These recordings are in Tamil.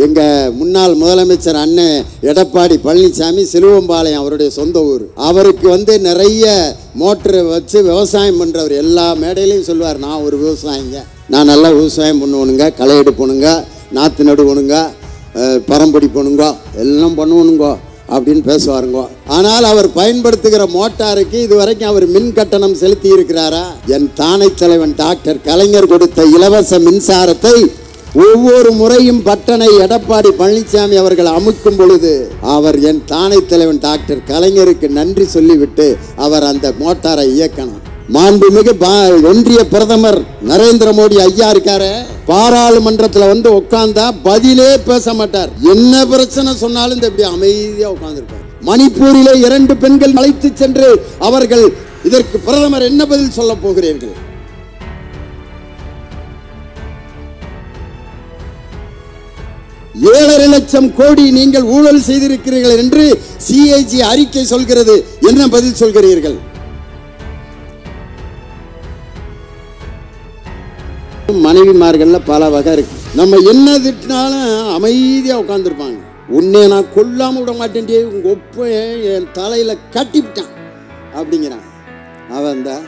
எங்கள் முன்னாள் முதலமைச்சர் அண்ணன் எடப்பாடி பழனிசாமி சிலுவம்பாளையம் அவருடைய சொந்த ஊர். அவருக்கு நிறைய மோட்டரை வச்சு விவசாயம் பண்ணுறவர். எல்லா மேடையிலையும் சொல்லுவார், நான் ஒரு விவசாயிங்க, நான் நல்லா விவசாயம் பண்ணுவணுங்க, களை எடுப்பணுங்க, நாற்று நடுவணுங்க, பரம்படி பண்ணுங்க, எல்லாம் பண்ணுவணுங்க அப்படின்னு பேசுவாருங்க. ஆனால் அவர் பயன்படுத்துகிற மோட்டாருக்கு இதுவரைக்கும் அவர் மின் கட்டணம் செலுத்தி இருக்கிறாரா? என் தானை தலைவன் டாக்டர் கலைஞர் கொடுத்த இலவச மின்சாரத்தை ஒவ்வொரு முறையும் பட்டனை எடப்பாடி பழனிசாமி அவர்கள் அமுக்கும் பொழுது அவர் என் தானை தலைவன் டாக்டர் கலைஞருக்கு நன்றி சொல்லிவிட்டு அவர் அந்த மோட்டாரை இயக்கணும். மாண்புமிகு ஒன்றிய பிரதமர் நரேந்திர மோடி ஐயா இருக்காரு, பாராளுமன்றத்தில் உட்கார்ந்தா பதிலே பேச மாட்டார். என்ன பிரச்சனை சொன்னாலும் இப்படி அமைதியா உட்கார்ந்துருப்பார். மணிப்பூரிலே 2 பெண்கள் அழைத்து சென்று அவர்கள் இதற்கு பிரதமர் என்ன பதில் சொல்ல போகிறீர்கள்? ஏழரை லட்சம் கோடி நீங்கள் ஊழல் செய்திருக்கிறீர்கள் என்று சிஏஜி அறிக்கை சொல்கிறது, என்ன பதில் சொல்கிறீர்கள்? மனைவிமார்கள்ல பல வகை இருக்கு. நம்ம என்ன திட்டினாலும் அமைதியா உட்கார்ந்துருப்பாங்க. உன்னை நான் கொல்லாம விட மாட்டேன், உங்க ஒப்ப என் தலையில கட்டிவிட்டான் அப்படிங்கிறான். அவன் தான்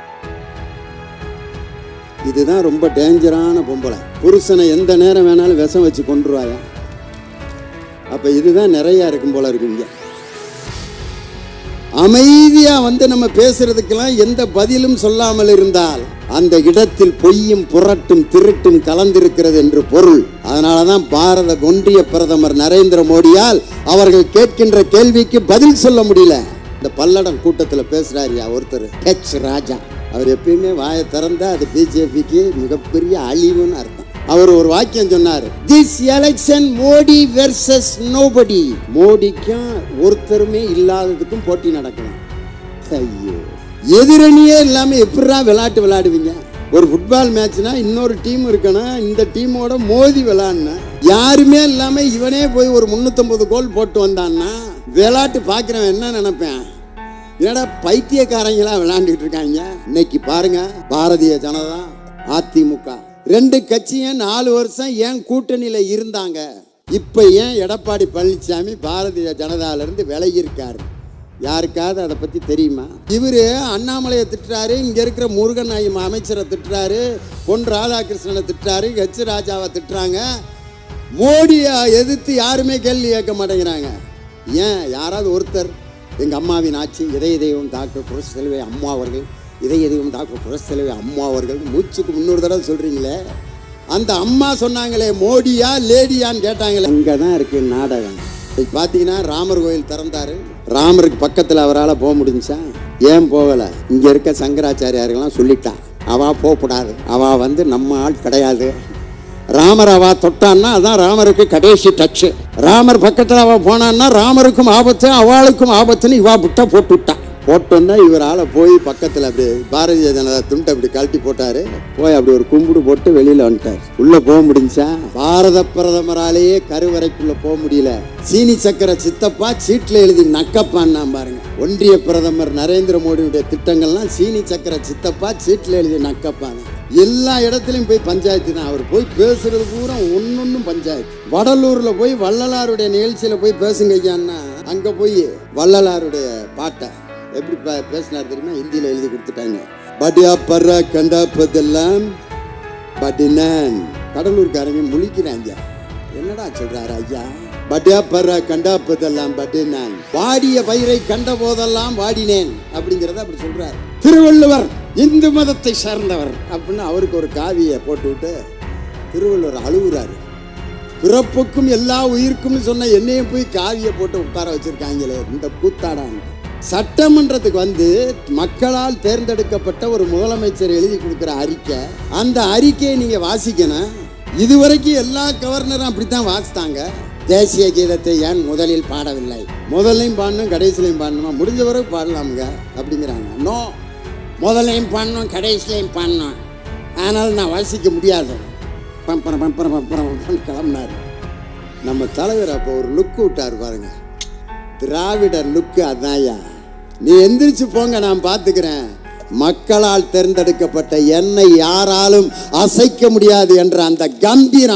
இதுதான் ரொம்ப டேஞ்சரான பொம்பளை. புருஷனை எந்த நேரம் வேணாலும் விஷம் வச்சு கொண்டுருவாயா. அப்ப இதுதான் நிறைய இருக்கும் போல இருக்குங்க. அமைதியா நம்ம பேசுறதுக்கெல்லாம் எந்த பதிலும் சொல்லாமல் இருந்தால் அந்த இடத்தில் பொய்யும் புரட்டும் திருட்டும் கலந்திருக்கிறது என்று பொருள். அதனாலதான் பாரத ஒன்றிய பிரதமர் நரேந்திர மோடியால் அவர்கள் கேட்கின்ற கேள்விக்கு பதில் சொல்ல முடியல. இந்த பல்லடம் கூட்டத்தில் பேசுறாரியா ஒருத்தர், ஹெச் ராஜா. அவர் எப்பயுமே வாயை திறந்தா அது பிஜேபிக்கு மிகப்பெரிய அழிவுன்னு அர்த்தம். அவர் ஒரு வாக்கியம் சொன்னார், this election Modi versus nobody. மோடிக்கும் ஒருத்தருமே இல்லாததுக்கும் போட்டி நடக்கலாம். ஐயோ, எதிரணியே இல்லாம எப்படா விளையாட்டு விளையாடுவீங்க? ஒரு ஃபுட்பால் மேட்ச்னா இன்னொரு டீம் இருக்கணும், இந்த டீமோட மோதி விளையாடணும். யாருமே இல்லாம இவனே போய் ஒரு 350 கோல் போட்டு வந்தான்னா விளையாட்டு பார்க்கிறவன் என்ன நினைப்பேன்? என்னடா பைத்தியக்காரங்களா விளையாண்டுட்டு இருக்காங்க. இன்னைக்கு பாருங்க, பாரதிய ஜனதா அதிமுக 2 கட்சியும் 4 வருஷம் ஏன் கூட்டணியில இருந்தாங்க. இப்ப ஏன் எடப்பாடி பழனிசாமி பாரதிய ஜனதால இருந்து விலகி இருக்காரு? யாருக்காவது அதை பத்தி தெரியுமா? இவரு அண்ணாமலையை திட்டுறாரு, இங்க இருக்கிற முருகன் அமைச்சரை திட்டுறாரு, பொன் ராதாகிருஷ்ணனை திட்டுறாரு, ஹெச் ராஜாவை திட்டுறாங்க. மோடியை எதிர்த்து யாருமே கேள்வி கேட்க மாட்டேங்கிறாங்க. ஏன்? யாராவது ஒருத்தர் எங்கள் அம்மாவின் ஆட்சி, இதய தெய்வம் டாக்டர் புரட்சி தலைவி அம்மா அவர்கள், இதய தெய்வம் டாக்டர் புரட்சி தலைவி அம்மா அவர்கள் மூச்சுக்கு 300 தடவை சொல்கிறீங்களே, அந்த அம்மா சொன்னாங்களே மோடியா லேடியான்னு கேட்டாங்களே, அங்கே தான் இருக்கு நாடகம். இப்போ பார்த்தீங்கன்னா ராமர் கோயில் திறந்தாரு, ராமருக்கு பக்கத்தில் அவரால் போக முடிஞ்சா? ஏன் போகலை? இங்கே இருக்க சங்கராச்சாரியார்கள்லாம் சொல்லிட்டான், அவள் போகக்கூடாது, அவள் நம்ம ஆள் கிடையாது. ராமர் அவ தொட்டான்னா அதான் ராமருக்கு கடைசி டச்சு. ராமர் பக்கத்தில் அவ போனான்னா ராமருக்கும் ஆபத்து அவளுக்கும் ஆபத்துன்னு இவா புட்டா போட்டு விட்டான். போட்டோன்னா இவரால் போய் பக்கத்தில் அப்படி பாரதிய ஜனதா துண்டை அப்படி கழட்டி போட்டாரு, போய் அப்படி ஒரு கும்பிடு போட்டு வெளியில் வந்துட்டார். உள்ளே போக முடிஞ்சா? பாரத பிரதமராலேயே கருவறைக்குள்ளே போக முடியல. சீனி சக்கர சித்தப்பா சீட்டில் எழுதி நக்கப்பான்னா பாருங்க. ஒன்றிய பிரதமர் நரேந்திர மோடியுடைய திட்டங்கள்லாம் சீனி சக்கர சித்தப்பா சீட்டில் எழுதி நக்கப்பாங்க. எல்லா இடத்துலையும் போய் பஞ்சாயத்து தான். அவர் போய் பேசுறது பூரா ஒன்னொன்னும் பஞ்சாயத்து. வடலூர்ல போய் வள்ளலாருடைய நிகழ்ச்சியில போய் பேசுங்க ஐயான்னா, அங்க போய் வள்ளலாருடைய பாட்டை எப்படி பேசினார் தெரியுமா? ஹிந்தியில எழுதி கொடுத்துட்டாங்க. படியா பர்ற கண்டாப்பதெல்லாம் படினான். கடலூர்காரங்க முழிக்கிறாங்க, என்னடா சொல்றாரு ஐயா? படியா பர்ற கண்டாப்பதெல்லாம் படினான், வாடிய பயிரை கண்ட போதெல்லாம் வாடினேன் அப்படிங்கிறத அப்படி சொல்றாரு. திருவள்ளுவர் இந்து மதத்தை சார்ந்தவர் அப்படின்னு அவருக்கு ஒரு காவியை போட்டு விட்டு திருவள்ளுவர் அழுகுறாரு. பிறப்புக்கும் எல்லா உயிருக்கும் சொன்ன என்னையும் போய் காவியை போட்டு உட்கார வச்சிருக்காங்களே, இந்த கூத்தாடாங்க. சட்டமன்றத்துக்கு மக்களால் தேர்ந்தெடுக்கப்பட்ட ஒரு முதலமைச்சர் எழுதி கொடுக்குற அறிக்கை, அந்த அறிக்கையை நீங்க வாசிக்கணும். இதுவரைக்கும் எல்லா கவர்னரும் அப்படித்தான் வாசித்தாங்க. தேசிய கீதத்தை ஏன் முதலில் பாடவில்லை? முதலையும் பாடணும் கடைசிலையும் பாடணுமா? முடிஞ்ச வரைக்கும் பாடலாமுங்க அப்படிங்கிறாங்க. நோ, முதலையும் பாடணும் கடைசிலையும் பாடணும், ஆனால் நான் வாசிக்க முடியாது. பம்பரம் பம்பரம் பம்பரம் கிளம்பினார் நம்ம தலைவர். அப்போ ஒரு லுக்கு விட்டார் பாருங்க, திராவிடர் லுக்கு. அதான்யா, நீ எந்திரிச்சு போங்க, நான் பார்த்துக்கிறேன். மக்களால் தேர்ந்தெடுக்கப்பட்ட என்னை யாராலும் அசைக்க முடியாது என்ற அந்த கம்பீரம்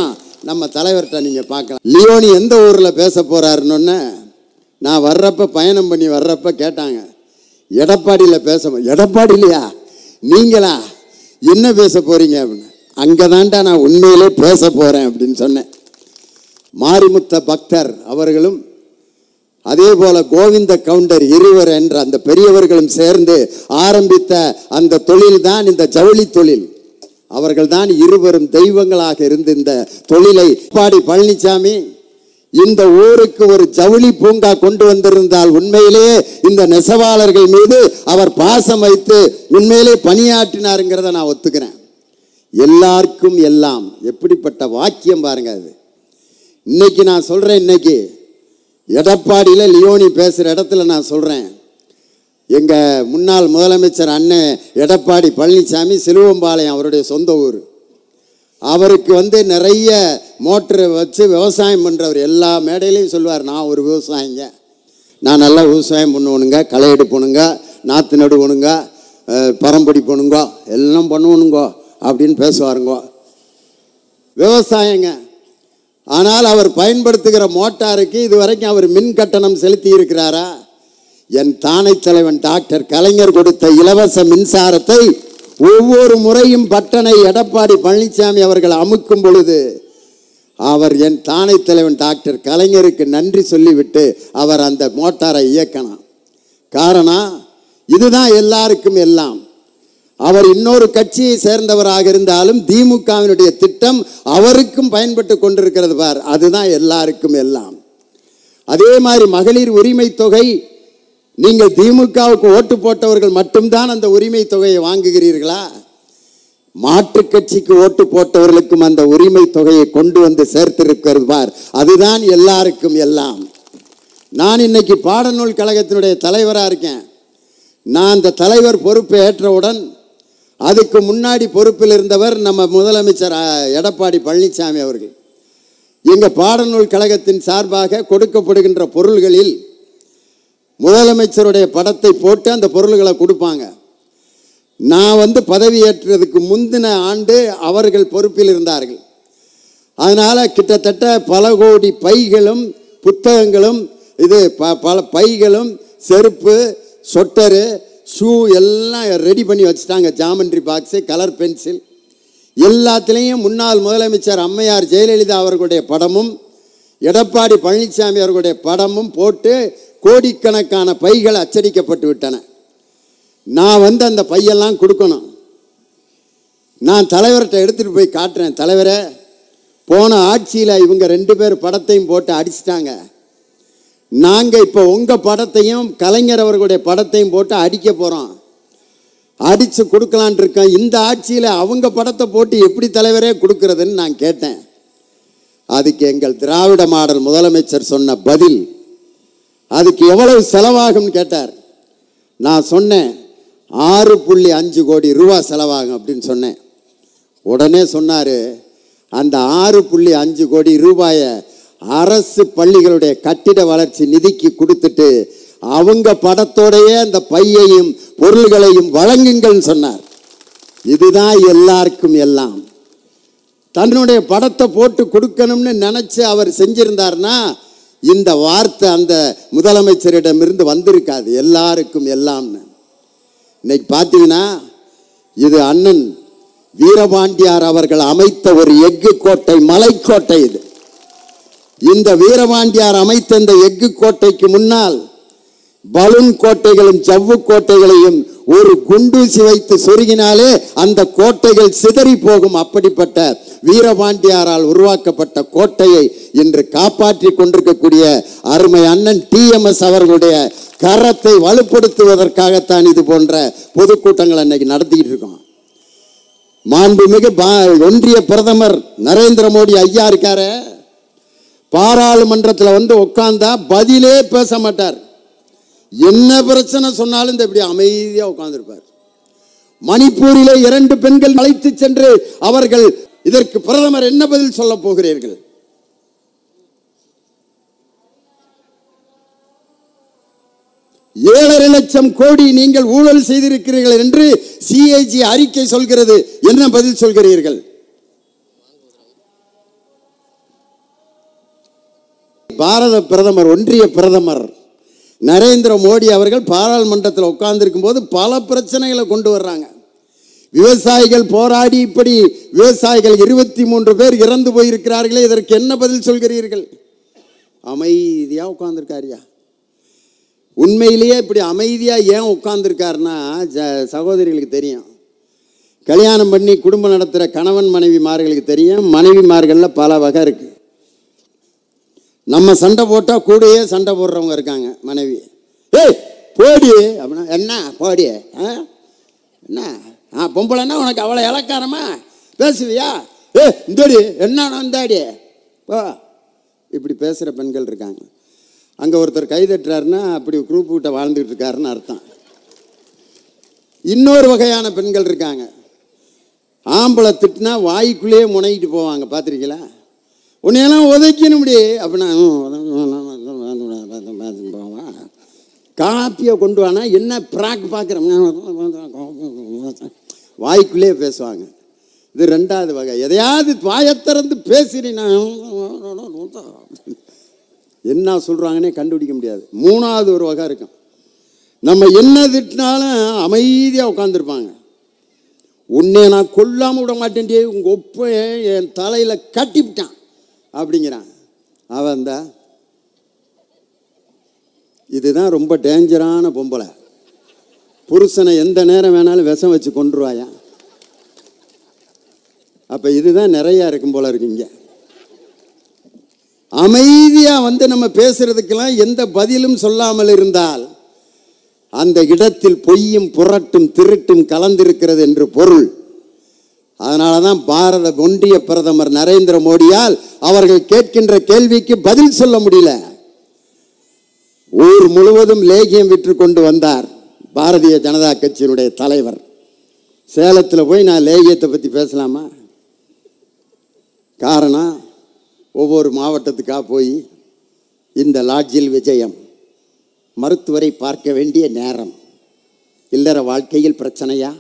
நம்ம தலைவர்கிட்ட நீங்க பார்க்கலாம். லியோனி எந்த ஊர்ல பேச போறாருன்னு நான் வர்றப்ப பயணம் பண்ணி வர்றப்ப கேட்டாங்க, எடப்பாடியில் பேச. எடப்பாடியிலையா நீங்களா, என்ன பேச போறீங்க அப்படின்னு. அங்கதான்டா நான் உண்மையிலே பேச போறேன் அப்படின்னு சொன்னேன். மாரிமுத்த பக்தர் அவர்களும் அதே போல கோவிந்த கவுண்டர் இருவர் என்ற அந்த பெரியவர்களும் சேர்ந்து ஆரம்பித்த அந்த தொழில் தான் இந்த ஜவுளி தொழில். அவர்கள் தான் இருவரும் தெய்வங்களாக இருந்து இந்த தொழிலை எடப்பாடி பழனிசாமி இந்த ஊருக்கு ஒரு ஜவுளி பூங்கா கொண்டு வந்திருந்தால் உண்மையிலேயே இந்த நெசவாளர்கள் மீது அவர் பாசம் வைத்து உண்மையிலே பணியாற்றினாருங்கிறத நான் ஒத்துக்கிறேன். எல்லாருக்கும் எல்லாம் எப்படிப்பட்ட வாக்கியம் பாருங்க. அது இன்னைக்கு நான் சொல்றேன், இன்னைக்கு எடப்பாடியில் லியோனி பேசுகிற இடத்துல நான் சொல்கிறேன், எங்கள் முன்னாள் முதலமைச்சர் அண்ணன் எடப்பாடி பழனிசாமி சிலுவம்பாளையம் அவருடைய சொந்த ஊர். அவருக்கு நிறைய மோட்டரை வச்சு விவசாயம் பண்ணுறவர். எல்லா மேடையிலையும் சொல்லுவார், நான் ஒரு விவசாயிங்க, நான் நல்லா விவசாயம் பண்ணுவணுங்க, களை எடுப்பணுங்க, நாற்று நடுவணுங்க, பரம்படி பண்ணுங்கோ, எல்லாம் பண்ணுவணுங்கோ அப்படின்னு பேசுவாருங்கோ. விவசாயங்க. ஆனால் அவர் பயன்படுத்துகிற மோட்டாருக்கு இதுவரைக்கும் அவர் மின் கட்டணம் செலுத்தி இருக்கிறாரா? என் தானை தலைவன் டாக்டர் கலைஞர் கொடுத்த இலவச மின்சாரத்தை ஒவ்வொரு முறையும் பட்டனை எடப்பாடி பழனிசாமி அவர்கள் அமுக்கும் பொழுது அவர் என் தானை தலைவன் டாக்டர் கலைஞருக்கு நன்றி சொல்லிவிட்டு அவர் அந்த மோட்டாரை இயக்கணும். காரணம் இதுதான், எல்லாருக்கும் எல்லாம். அவர் இன்னொரு கட்சியை சேர்ந்தவராக இருந்தாலும் திமுகவினுடைய திட்டம் அவருக்கும் பயன்பட்டு கொண்டிருக்கிறது பார், அதுதான் எல்லாருக்கும் எல்லாம். அதே மாதிரி மகளிர் உரிமை தொகை, நீங்கள் திமுகவுக்கு ஓட்டு போட்டவர்கள் மட்டும்தான் அந்த உரிமை தொகையை வாங்குகிறீர்களா? மாற்று கட்சிக்கு ஓட்டு போட்டவர்களுக்கும் அந்த உரிமை தொகையை கொண்டு வந்து சேர்த்திருக்கிறது பார், அதுதான் எல்லாருக்கும் எல்லாம். நான் இன்னைக்கு பாடநூல் கழகத்தினுடைய தலைவராக இருக்கேன். நான் அந்த தலைவர் பொறுப்பை ஏற்றவுடன் அதுக்கு முன்னாடி பொறுப்பில் இருந்தவர் நம்ம முதலமைச்சர் எடப்பாடி பழனிசாமி அவர்கள். எங்கள் பாடநூல் கழகத்தின் சார்பாக கொடுக்கப்படுகின்ற பொருள்களில் முதலமைச்சருடைய படத்தை போட்டு அந்த பொருள்களை கொடுப்பாங்க. நான் பதவியேற்றதுக்கு முந்தின ஆண்டு அவர்கள் பொறுப்பில் இருந்தார்கள். அதனால் கிட்டத்தட்ட பல கோடி பைகளும் புத்தகங்களும் பல பைகளும் செருப்பு சொட்டரு ஷூ எல்லாம் ரெடி பண்ணி வச்சுட்டாங்க. ஜாமெண்ட்ரி பாக்ஸு, கலர் பென்சில் எல்லாத்துலேயும் முன்னாள் முதலமைச்சர் அம்மையார் ஜெயலலிதா அவர்களுடைய படமும் எடப்பாடி பழனிசாமி அவர்களுடைய படமும் போட்டு கோடிக்கணக்கான பைகள் அச்சடிக்கப்பட்டு விட்டன. நான் அந்த பையெல்லாம் கொடுக்கணும். நான் தலைவர்கிட்ட எடுத்துகிட்டு போய் காட்டுறேன், தலைவரே போன ஆட்சியில் இவங்க 2 பேர் படத்தையும் போட்டு அடிச்சிட்டாங்க, நாங்கள் இப்போ உங்கள் படத்தையும் கலைஞர் அவர்களுடைய படத்தையும் போட்டு அடிக்க போகிறோம், அடித்து கொடுக்கலான் இருக்கோம். இந்த ஆட்சியில் அவங்க படத்தை போட்டு எப்படி தலைவரே கொடுக்கறதுன்னு நான் கேட்டேன். அதுக்கு எங்கள் திராவிட மாடல் முதலமைச்சர் சொன்ன பதில், அதுக்கு எவ்வளவு செலவாகும்னு கேட்டார். நான் சொன்னேன் 6.5 கோடி ரூபா செலவாகும் அப்படின்னு சொன்னேன். உடனே சொன்னார், அந்த 6.5 கோடி ரூபாயை அரசு பள்ளிகளுடைய கட்டிட வளர்ச்சி நிதிக்கு கொடுத்துட்டு அவங்க படத்தோடையே அந்த பையையும் பொருள்களையும் வழங்குங்கள் சொன்னார். இதுதான் எல்லாருக்கும் எல்லாம். தன்னுடைய படத்தை போட்டு கொடுக்கணும்னு நினைச்சு அவர் செஞ்சிருந்தார்னா இந்த வார்த்தை அந்த முதலமைச்சரிடமிருந்து வந்திருக்காது, எல்லாருக்கும் எல்லாம்னு. இன்னைக்கு பார்த்தீங்கன்னா இது அண்ணன் வீரபாண்டியார் அவர்கள் அமைத்த ஒரு எஃகு கோட்டை, மலைக்கோட்டை. இது இந்த வீரபாண்டியார் அமைத்த இந்த எஃகு கோட்டைக்கு முன்னால் பலூன் கோட்டைகளும் ஜவ்வு கோட்டைகளையும் ஒரு குண்டூசி வைத்து சொருகினாலே அந்த கோட்டைகள் சிதறி போகும். அப்படிப்பட்ட வீரபாண்டியாரால் உருவாக்கப்பட்ட கோட்டையை இன்று காப்பாற்றி கொண்டிருக்கக்கூடிய அருமை அண்ணன் TMS அவர்களுடைய கரத்தை வலுப்படுத்துவதற்காகத்தான் இது போன்ற பொதுக்கூட்டங்கள் அன்னைக்கு நடத்திக்கிட்டு இருக்கோம். மாண்புமிகு ஒன்றிய பிரதமர் நரேந்திர மோடி ஐயா இருக்காரு, பாராளுமன்றத்தில் உட்கார்ந்தா பதிலே பேச மாட்டார். என்ன பிரச்சனை சொன்னாலும் இந்த இப்படி அமைதியா உட்கார்ந்திருப்பார். மணிப்பூரிலே 2 பெண்கள் அழைத்து சென்று அவர்கள் இதற்கு பிரதமர் என்ன பதில் சொல்ல போகிறீர்கள்? ஏழரை லட்சம் கோடி நீங்கள் ஊழல் செய்திருக்கிறீர்கள் என்று CAG அறிக்கை சொல்கிறது, என்ன பதில் சொல்கிறீர்கள்? பாரத பிரதமர், ஒன்றிய பிரதமர் நரேந்திர மோடி அவர்கள் பாராளுமன்றத்தில் உட்கார்ந்திருக்கும் போது பல பிரச்சனைகளை கொண்டு வர்றாங்க. விவசாயிகள் போராடி இப்படி விவசாயிகள் 23 பேர் இறந்து போயிருக்கிறார்களே, இதற்கு என்ன பதில் சொல்கிறீர்கள்? அமைதியா உட்கார்ந்துருக்காரியா. உண்மையிலேயே இப்படி அமைதியா ஏன் உட்கார்ந்துருக்காருன்னா சகோதரிகளுக்கு தெரியும். கல்யாணம் பண்ணி குடும்பம் நடத்துகிற கணவன் மனைவிமார்களுக்கு தெரியும். மனைவிமார்களில் பல வகை இருக்கு. நம்ம சண்டை போட்டால் கூடயே சண்டை போடுறவங்க இருக்காங்க. மனைவி ஏய் போடி அப்படின்னா என்ன போடி என்ன பொம்பளைன்னா உனக்கு அவ்வளோ இலக்காரமா பேசுவியா? இந்தோடி என்ன இந்தாடி போ, இப்படி பேசுகிற பெண்கள் இருக்காங்க. அங்கே ஒருத்தர் கைதட்டுறாருன்னா அப்படி குரூப் கிட்ட வாழ்ந்துட்டு இருக்காருன்னு அர்த்தம். இன்னொரு வகையான பெண்கள் இருக்காங்க. ஆம்பளை திட்டினா வாய்க்குள்ளேயே முனைகிட்டு போவாங்க. பார்த்துருக்கீங்களா? உன்னையெல்லாம் உதைக்கணும் முடி அப்படின்னா போவான். காப்பியை கொண்டு வானா என்ன ப்ராக் பார்க்குறேன் வாய்க்குள்ளேயே பேசுவாங்க. இது 2வது வகை. எதையாவது வாயத்திறந்து பேசுறீன்னா என்ன சொல்கிறாங்கன்னே கண்டுபிடிக்க முடியாது. 3வது ஒரு வகை இருக்கும். நம்ம என்ன திட்டினாலும் அமைதியாக உட்காந்துருப்பாங்க. உன்னை நான் கொல்லாமல் விட மாட்டேன்டே, உங்கள் ஒப்ப என் தலையில் கட்டிவிட்டான் அப்படிங்கிறான். அவன் தான் இதுதான் ரொம்ப டேஞ்சரான பொம்பளை. புருஷனை எந்த நேரம் வேணாலும் விஷம் வச்சு கொண்டுருவாயா. அப்போ இதுதான் நிறையா இருக்கும் போல இருக்குங்க. அமைதியாக நம்ம பேசுறதுக்கெல்லாம் எந்த பதிலும் சொல்லாமல் இருந்தால் அந்த இடத்தில் பொய்யும் புரட்டும் திருட்டும் கலந்திருக்கிறது என்று பொருள். அதனால தான் பாரத ஒன்றிய பிரதமர் நரேந்திர மோடியால் அவர்கள் கேட்கின்ற கேள்விக்கு பதில் சொல்ல முடியல. ஊர் முழுவதும் லேகியம் விற்று கொண்டு வந்தார் பாரதிய ஜனதா கட்சியினுடைய தலைவர். சேலத்தில் போய் நான் லேகியத்தை பற்றி பேசலாமா? காரணம், ஒவ்வொரு மாவட்டத்துக்காக போய் இந்த லாட்ஜில் விஜயம், மருத்துவரை பார்க்க வேண்டிய நேரம், இல்லற வாழ்க்கையில் பிரச்சனையா,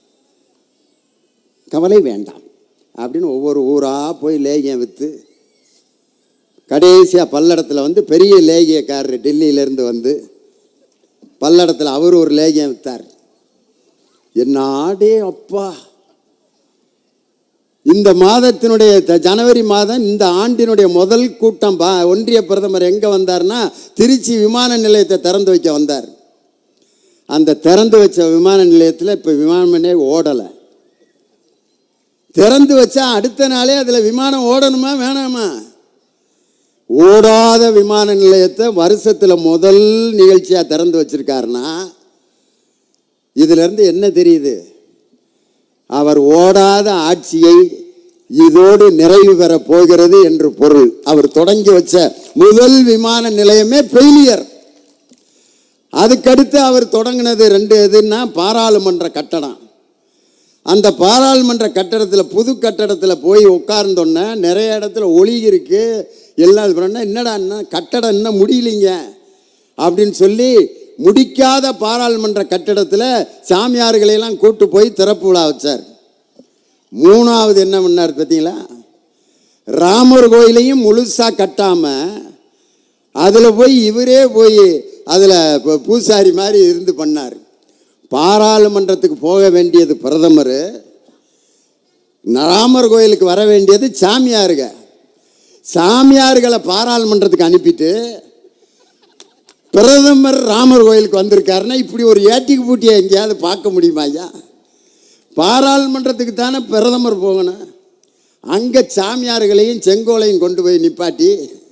கவலை வேண்டாம் அப்படின்னு ஒவ்வொரு ஊராக போய் லேகியம் விற்று கடைசியாக பல்லடத்தில் பெரிய லேகியக்காரர் டெல்லியிலேருந்து வந்து பல்லடத்தில் அவர் ஒரு லேகியம் விற்றார். என்ன ஆடே அப்பா, இந்த மாதத்தினுடைய ஜனவரி மாதம் இந்த ஆண்டினுடைய முதல் கூட்டம் ஒன்றிய பிரதமர் எங்கே வந்தார்னா திருச்சி விமான நிலையத்தை திறந்து வைக்க வந்தார். அந்த திறந்து வச்ச விமான நிலையத்தில் இப்போ விமானமே ஓடலை. திறந்து வச்சா அடுத்த நாளே அதில் விமானம் ஓடணுமா வேணாமா? ஓடாத விமான நிலையத்தை வருஷத்தில் முதல் நிகழ்ச்சியாக திறந்து வச்சிருக்காருன்னா இதிலிருந்து என்ன தெரியுது? அவர் ஓடாத ஆட்சியை இதோடு நிறைவு பெற போகிறது என்று பொருள். அவர் தொடங்கி வச்ச முதல் விமான நிலையமே ஃபெயிலியர். அதுக்கடுத்து அவர் தொடங்கினது 2 எதுன்னா பாராளுமன்ற கட்டடம். அந்த பாராளுமன்ற கட்டடத்தில் புது கட்டடத்தில் போய் உட்கார்ந்தோன்னே நிறைய இடத்துல ஒளி இருக்கு எல்லாம். இது பண்ணா என்னடா கட்டடம் இன்னும் முடியலைங்க அப்படின்னு சொல்லி முடிக்காத பாராளுமன்ற கட்டடத்தில் சாமியார்களையெல்லாம் கூட்டு போய் திறப்பு விழா வச்சார். 3வது என்ன பண்ணார் பார்த்தீங்களா? ராமர் கோயிலையும் முழுசாக கட்டாமல் அதில் போய் இவரே போய் அதில் பூசாரி மாதிரி இருந்து பண்ணார். பாராளுமன்றத்துக்கு போக வேண்டியது பிரதமர், ராமர் கோயிலுக்கு வர வேண்டியது சாமியார்களை பாராளுமன்றத்துக்கு அனுப்பிட்டு பிரதமர் ராமர் கோயிலுக்கு வந்திருக்காருன்னா இப்படி ஒரு ஏட்டிக்கு பூட்டியை எங்கேயாவது பார்க்க முடியுமா ஐயா? பாராளுமன்றத்துக்கு தானே பிரதமர் போகணும். அங்கே சாமியார்களையும் செங்கோலையும் கொண்டு போய் நிப்பாட்டி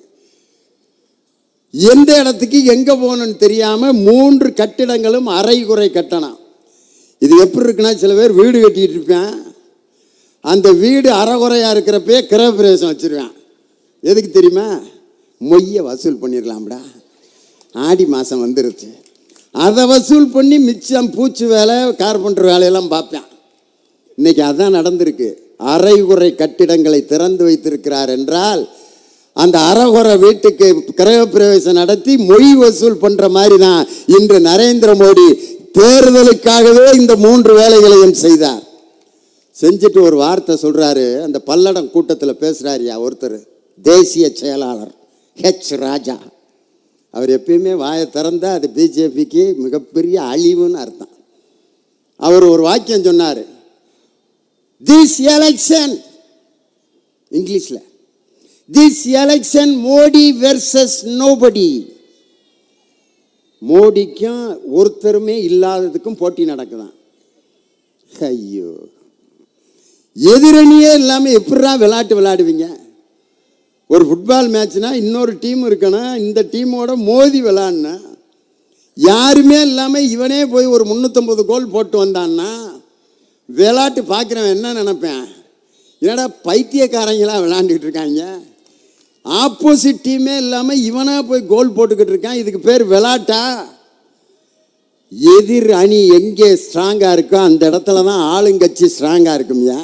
எந்த இடத்துக்கு எங்கே போகணும்னு தெரியாமல் 3 கட்டிடங்களும் அரைகுறை கட்டணம். இது எப்படி இருக்குன்னா, சில பேர் வீடு கட்டிகிட்டு இருப்பேன், அந்த வீடு அரைகுறையாக இருக்கிறப்பே கிரகப்பிரவேசம் வச்சுருவேன். எதுக்கு தெரியுமா? மொய்யை வசூல் பண்ணிடலாம்டா, ஆடி மாதம் வந்துருச்சு, அதை வசூல் பண்ணி மிச்சம் பூச்சி வேலை கார்பெண்டர் வேலையெல்லாம் பார்ப்பேன். இன்னைக்கு அதான் நடந்திருக்கு. அரைகுறை கட்டிடங்களை திறந்து வைத்திருக்கிறார் என்றால் அந்த அரைகுறை வீட்டுக்கு கிரகப்பிரவேசம் நடத்தி மொய் வசூல் பண்ற மாதிரி தான் இன்று நரேந்திர மோடி தேர்தலுக்காகவே இந்த 3 வேலைகளையும் செய்தார். செஞ்சுட்டு ஒரு வார்த்தை சொல்றாரு. அந்த பல்லடம் கூட்டத்தில் பேசுறாருயா ஒருத்தர், தேசிய செயலாளர், ஹெச் ராஜா. அவர் எப்பயுமே வாயை திறந்தா அது பிஜேபிக்கு மிகப்பெரிய அழிவுன்னு அர்த்தம். அவர் ஒரு வாக்கியம் சொன்னார், திஸ் எலெக்ஷன், இங்கிலீஷில், this election Modi versus nobody. மோடிக்கும் ஒருத்தருமே இல்லாததுக்கும் போட்டி நடக்குதான். ஐயோ, எதிரணியே இல்லாமல் எப்படிரா விளையாடுவீங்க? ஒரு ஃபுட்பால் மேட்ச்னா இன்னொரு டீம் இருக்கணும், இந்த டீமோட மோதி விளையாடுனா, யாருமே இல்லாமல் இவனே போய் ஒரு 350 கோல் போட்டு வந்தான்னா விளையாட்டு பார்க்குறவன் என்ன நினைப்பேன்? என்னடா பைத்தியக்காரங்களாம் விளையாண்டுக்கிட்டு இருக்காங்க, ஆப்போசிட் டீமே இல்லாமல் இவனா போய் கோல் போட்டுக்கிட்டு இருக்கான், இதுக்கு பேர் விளையாட்டா? எதிர் அணி எங்கே ஸ்ட்ராங்காக இருக்கோ அந்த இடத்துல தான் ஆளுங்கட்சி ஸ்ட்ராங்காக இருக்கும்யா.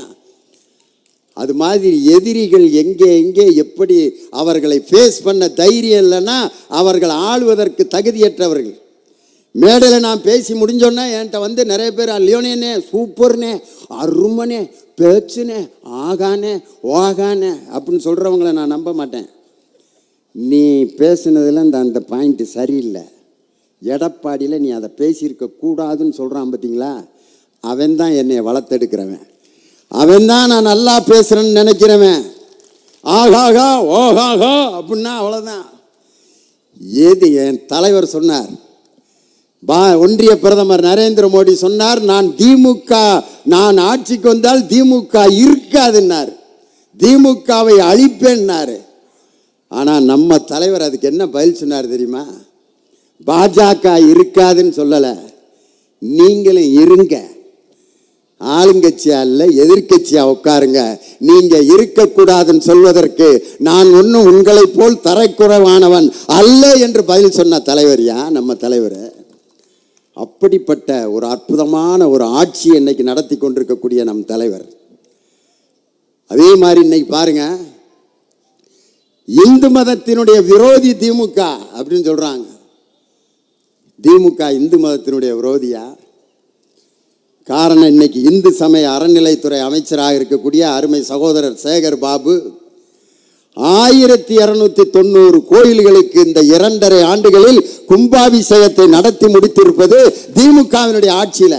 அது மாதிரி எதிரிகள் எங்கே எங்கே எப்படி அவர்களை ஃபேஸ் பண்ண தைரியம் இல்லைன்னா அவர்கள் ஆளுவதற்கு தகுதியற்றவர்கள். மேடையில் நான் பேசி முடிஞ்சோன்னா என்கிட்ட நிறைய பேர் லியோனே சூப்பர்னே, அருமனே, பேச்சுனே, ஆகானே, ஓகானே அப்படின்னு சொல்கிறவங்கள நான் நம்ப மாட்டேன். நீ பேசுனதில் அந்த பாயிண்ட்டு சரியில்லை, எடப்பாடியில் நீ அதை பேசியிருக்க கூடாதுன்னு சொல்கிறான் பார்த்தீங்களா, அவன் தான் என்னை வளர்த்தெடுக்கிறவன், அவன் தான் நான் நல்லா பேசுகிறேன்னு நினைக்கிறவன். ஆகாகா ஓஹாகா அப்படின்னா அவ்வளோதான். ஏது என் தலைவர் சொன்னார், ஒன்றிய பிரதமர் நரேந்திர மோடி சொன்னார், நான் ஆட்சிக்கு வந்தால் திமுக இருக்காதுன்னார், திமுகவை அழிப்பேன்னாரு. ஆனால் நம்ம தலைவர் அதுக்கு என்ன பதில் சொன்னார் தெரியுமா? பாஜக இருக்காதுன்னு சொல்லலை, நீங்களும் இருங்க, ஆளுங்கட்சியா இல்லை எதிர்கட்சியா உட்காருங்க, நீங்க இருக்கக்கூடாதுன்னு சொல்வதற்கு நான் ஒன்றும் உங்களை போல் தரைக்குறைவானவன் அல்ல என்று பதில் சொன்ன தலைவர்யா நம்ம தலைவர். அப்படிப்பட்ட ஒரு அற்புதமான ஒரு ஆட்சி இன்னைக்கு நடத்தி கொண்டிருக்கக்கூடிய நம் தலைவர். அதே மாதிரி இன்னைக்கு பாருங்க, இந்து மதத்தினுடைய விரோதி திமுக அப்படின்னு சொல்றாங்க. திமுக இந்து மதத்தினுடைய விரோதியா? காரணம், இன்னைக்கு இந்து சமய அறநிலைத்துறை அமைச்சராக இருக்கக்கூடிய அருமை சகோதரர் சேகர் பாபு 1290 கோயில்களுக்கு இந்த 2.5 ஆண்டுகளில் கும்பாபிஷேகத்தை நடத்தி முடித்திருப்பது திமுகவினுடைய ஆட்சியில்.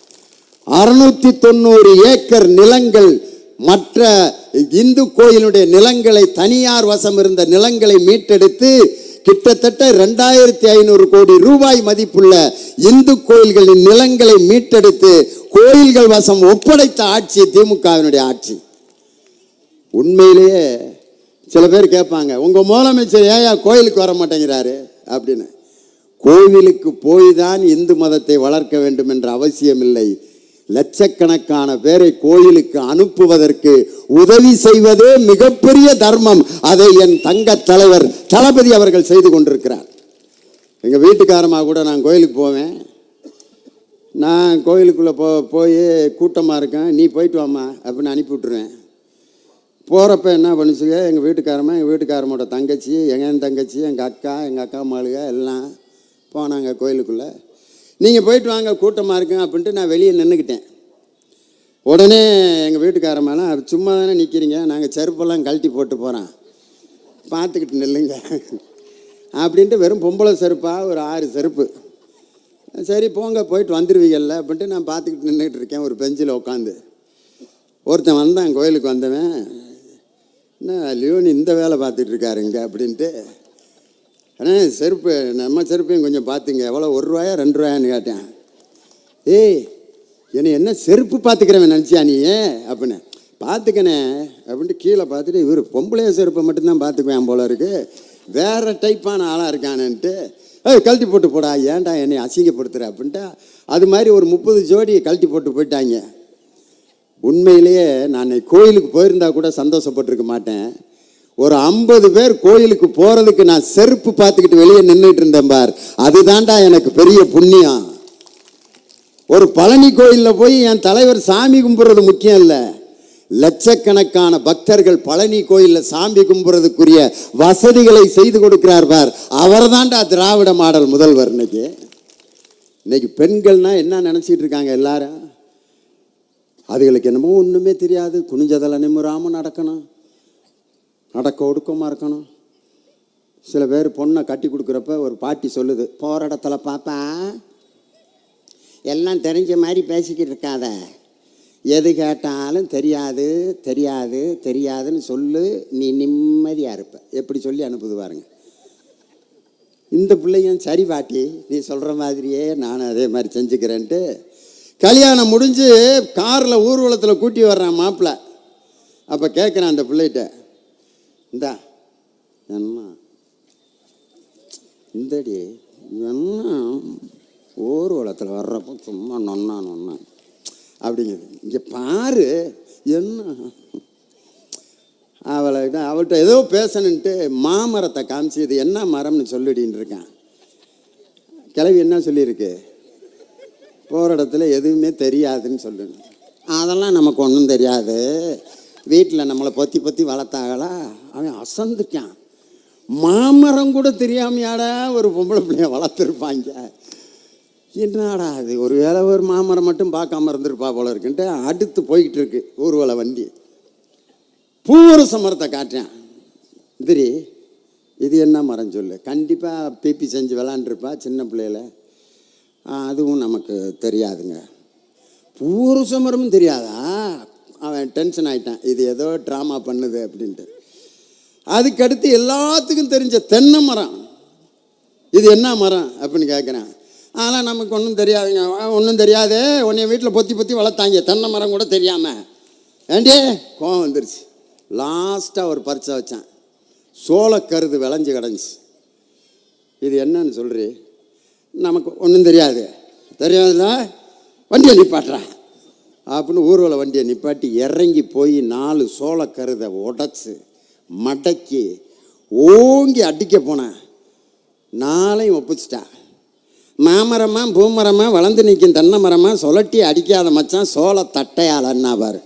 690 ஏக்கர் நிலங்கள், மற்ற இந்து கோயிலுடைய நிலங்களை, தனியார் வசம் இருந்த நிலங்களை மீட்டெடுத்து கிட்டத்தட்ட 2500 கோடி ரூபாய் மதிப்புள்ள இந்து கோயில்களின் நிலங்களை மீட்டெடுத்து கோயில்கள் வசம் ஒப்படைத்த ஆட்சி திமுகவினுடைய ஆட்சி. உண்மையிலேயே சில பேர் கேட்பாங்க, உங்க முதலமைச்சர் ஏயா கோயிலுக்கு வர மாட்டேங்கிறாரு அப்படின்னு. கோவிலுக்கு போய் தான் இந்து மதத்தை வளர்க்க வேண்டும் என்ற அவசியம் இல்லை. லட்சக்கணக்கான பேரை கோயிலுக்கு அனுப்புவதற்கு உதவி செய்வதே மிகப்பெரிய தர்மம். அதை என் தங்க தலைவர் தளபதி அவர்கள் செய்து கொண்டிருக்கிறார். எங்கள் வீட்டுக்காரமாக கூட நான் கோயிலுக்கு போவேன், நான் கோயிலுக்குள்ளே போய் கூட்டமாக இருக்கேன், நீ போயிட்டு வாமா அப்படின்னு அனுப்பி விட்டுருவேன். போகிறப்ப என்ன பண்ணுச்சுங்க, எங்கள் வீட்டுக்காரமோட தங்கச்சி, எங்கள் தங்கச்சி, எங்கள் அக்கா மாளுக எல்லாம் போனாங்க கோயிலுக்குள்ளே. நீங்கள் போயிட்டு வாங்க கூட்டமாக இருக்கேன் அப்படின்ட்டு நான் வெளியே நின்றுக்கிட்டேன். உடனே எங்கள் வீட்டுக்காரமெல்லாம், சும்மா தானே நிற்கிறீங்க, நாங்கள் செருப்பெல்லாம் கழட்டி போட்டு போகிறோம், பார்த்துக்கிட்டு நில்லுங்க அப்படின்ட்டு வெறும் பொம்பளை செருப்பாக ஒரு 6 செருப்பு. சரி போங்க போயிட்டு வந்துடுவீங்கல்ல அப்படின்ட்டு நான் பார்த்துக்கிட்டு நின்றுக்கிட்டு இருக்கேன் ஒரு பெஞ்சில் உட்காந்து. ஒருத்தன் வந்தான், கோயிலுக்கு வந்தவன், என்ன லியோனி இந்த வேலை பார்த்துட்டு இருக்காருங்க அப்படின்ட்டு. ஆனால் செருப்பு, நம்ம செருப்பையும் கொஞ்சம் பார்த்துங்க, எவ்வளோ 1 ரூபாயா 2 ரூபாயான்னு கேட்டேன். ஏய் என்னை என்ன செருப்பு பார்த்துக்கிறவன் நினச்சியா நீ அப்படின்னு. பார்த்துக்கணே அப்படின்ட்டு கீழே பார்த்துட்டு, இவர் பொம்பளைய செருப்பை மட்டும்தான் பார்த்துக்குவேன் போல இருக்கு, வேறு டைப்பான ஆளாக இருக்கானுன்ட்டு, கழட்டி போட்டு போடா, ஏன்டா என்னை அசிங்கப்படுத்துகிற அப்படின்ட்டு அது மாதிரி ஒரு 30 ஜோடி கழட்டி போட்டு போயிட்டாங்க. உண்மையிலேயே நான் கோயிலுக்கு போயிருந்தா கூட சந்தோஷப்பட்டிருக்க மாட்டேன். ஒரு 50 பேர் கோயிலுக்கு போகிறதுக்கு நான் செருப்பு பார்த்துக்கிட்டு வெளியே நின்றுட்டு இருந்தேன் பார், அதுதான்டா எனக்கு பெரிய புண்ணியம். ஒரு பழனி கோயிலில் போய் என் தலைவர் சாமி கும்பிட்றது முக்கியம் இல்லை, லட்சக்கணக்கான பக்தர்கள் பழனி கோயிலில் சாமி கும்பிட்றதுக்குரிய வசதிகளை செய்து கொடுக்கிறார் பார், அவர் தான்டா திராவிட மாடல் முதல்வர். இன்னைக்கு பெண்கள்னா என்ன நினச்சிட்டு இருக்காங்க எல்லாரும், அதுகளுக்கு என்னமோ ஒன்றுமே தெரியாது, குனிஞ்சதில் நிமிராமல் நடக்கணும், நடக்க ஒடுக்கமாக இருக்கணும், சில பேர் பொண்ணை கட்டி கொடுக்குறப்ப ஒரு பாட்டி சொல்லுது, போகிற இடத்துல பாப்பா எல்லாம் தெரிஞ்ச மாதிரி பேசிக்கிட்டு இருக்காத, எது கேட்டாலும் தெரியாது தெரியாது தெரியாதுன்னு சொல்லு, நீ நிம்மதியாக இருப்ப. எப்படி சொல்லி அனுப்புது பாருங்க. இந்த பிள்ளையும் சரி பாட்டி நீ சொல்கிற மாதிரியே நானும் அதே மாதிரி செஞ்சுக்கிறேன்ட்டு கல்யாணம் முடிஞ்சு காரில் ஊர்வலத்தில் கூட்டி வர்றான் மாப்பிள்ளை. அப்போ கேட்குறான் அந்த பிள்ளைகிட்ட, இந்தா என்ன இந்தடி என்ன ஊர்வலத்தில் வர்றப்போ சும்மா நொன்னா அப்படிங்குது, இங்கே பாரு என்ன. அவள்கிட்ட ஏதோ பேசணுன்ட்டு மாமரத்தை காமிச்சு இது என்ன மரம்னு சொல்லிடின்னு இருக்கான். கிளவி என்ன சொல்லியிருக்கு, போகிற இடத்துல எதுவுமே தெரியாதுன்னு சொல்லணும். அதெல்லாம் நமக்கு ஒன்றும் தெரியாது, வீட்டில் நம்மளை பொத்தி பொத்தி வளர்த்தாங்களா. அவன் அசந்துட்டான். மாமரம் கூட தெரியாமையாடா ஒரு பொம்பளை பிள்ளைய வளர்த்துருப்பாங்க. என்னடா அது, ஒரு வேளை ஒரு மாமரம் மட்டும் பார்க்காம இருந்திருப்பா போல இருக்குன்ட்டு அடுத்து போய்கிட்டு இருக்கு ஊர்வல வண்டி. பூவரச மரத்தை காட்டுறேன். திரி இது என்ன மரம் சொல்லு. கண்டிப்பாக பிபி செஞ்சு விளாண்டுருப்பா சின்ன பிள்ளையில, அதுவும் நமக்கு தெரியாதுங்க. பூவரச மரமும் தெரியாதா? அவன் டென்ஷன் ஆகிட்டான், இது ஏதோ ட்ராமா பண்ணுது அப்படின்ட்டு. அதுக்கடுத்து எல்லாத்துக்கும் தெரிஞ்ச தென்னை மரம், இது என்ன மரம் அப்படின்னு கேட்குறேன். ஆனால் நமக்கு ஒன்றும் தெரியாதுங்க. ஒன்றும் தெரியாது, உன்னைய வீட்டில் பொத்தி பொத்தி வளர்த்தாங்க, தென்னை மரம் கூட தெரியாமல். ஏண்டே கோவம் வந்துருச்சு. லாஸ்ட்டாக ஒரு பரிச்சை வச்சான், சோளக்கருது விளைஞ்சு கிடஞ்சி. இது என்னன்னு சொல்கிறீ, நமக்கு ஒன்றும் தெரியாது, தெரியாதுல்ல, வண்டியை நிப்பாட்டுறா அப்படின்னு ஊர்வல வண்டியை நிப்பாட்டி இறங்கி போய் 4 சோளக்கருதை உடச்சி மடக்கி ஓங்கி அடிக்க போனேன். 4ஐயும் ஒப்பிச்சிட்டா. மாமரமா பூமரமா வளர்ந்து நிற்கும் தென்னை மரமா சொலட்டி அடிக்காத மச்சான் சோள தட்டையாளன்னா பாரு.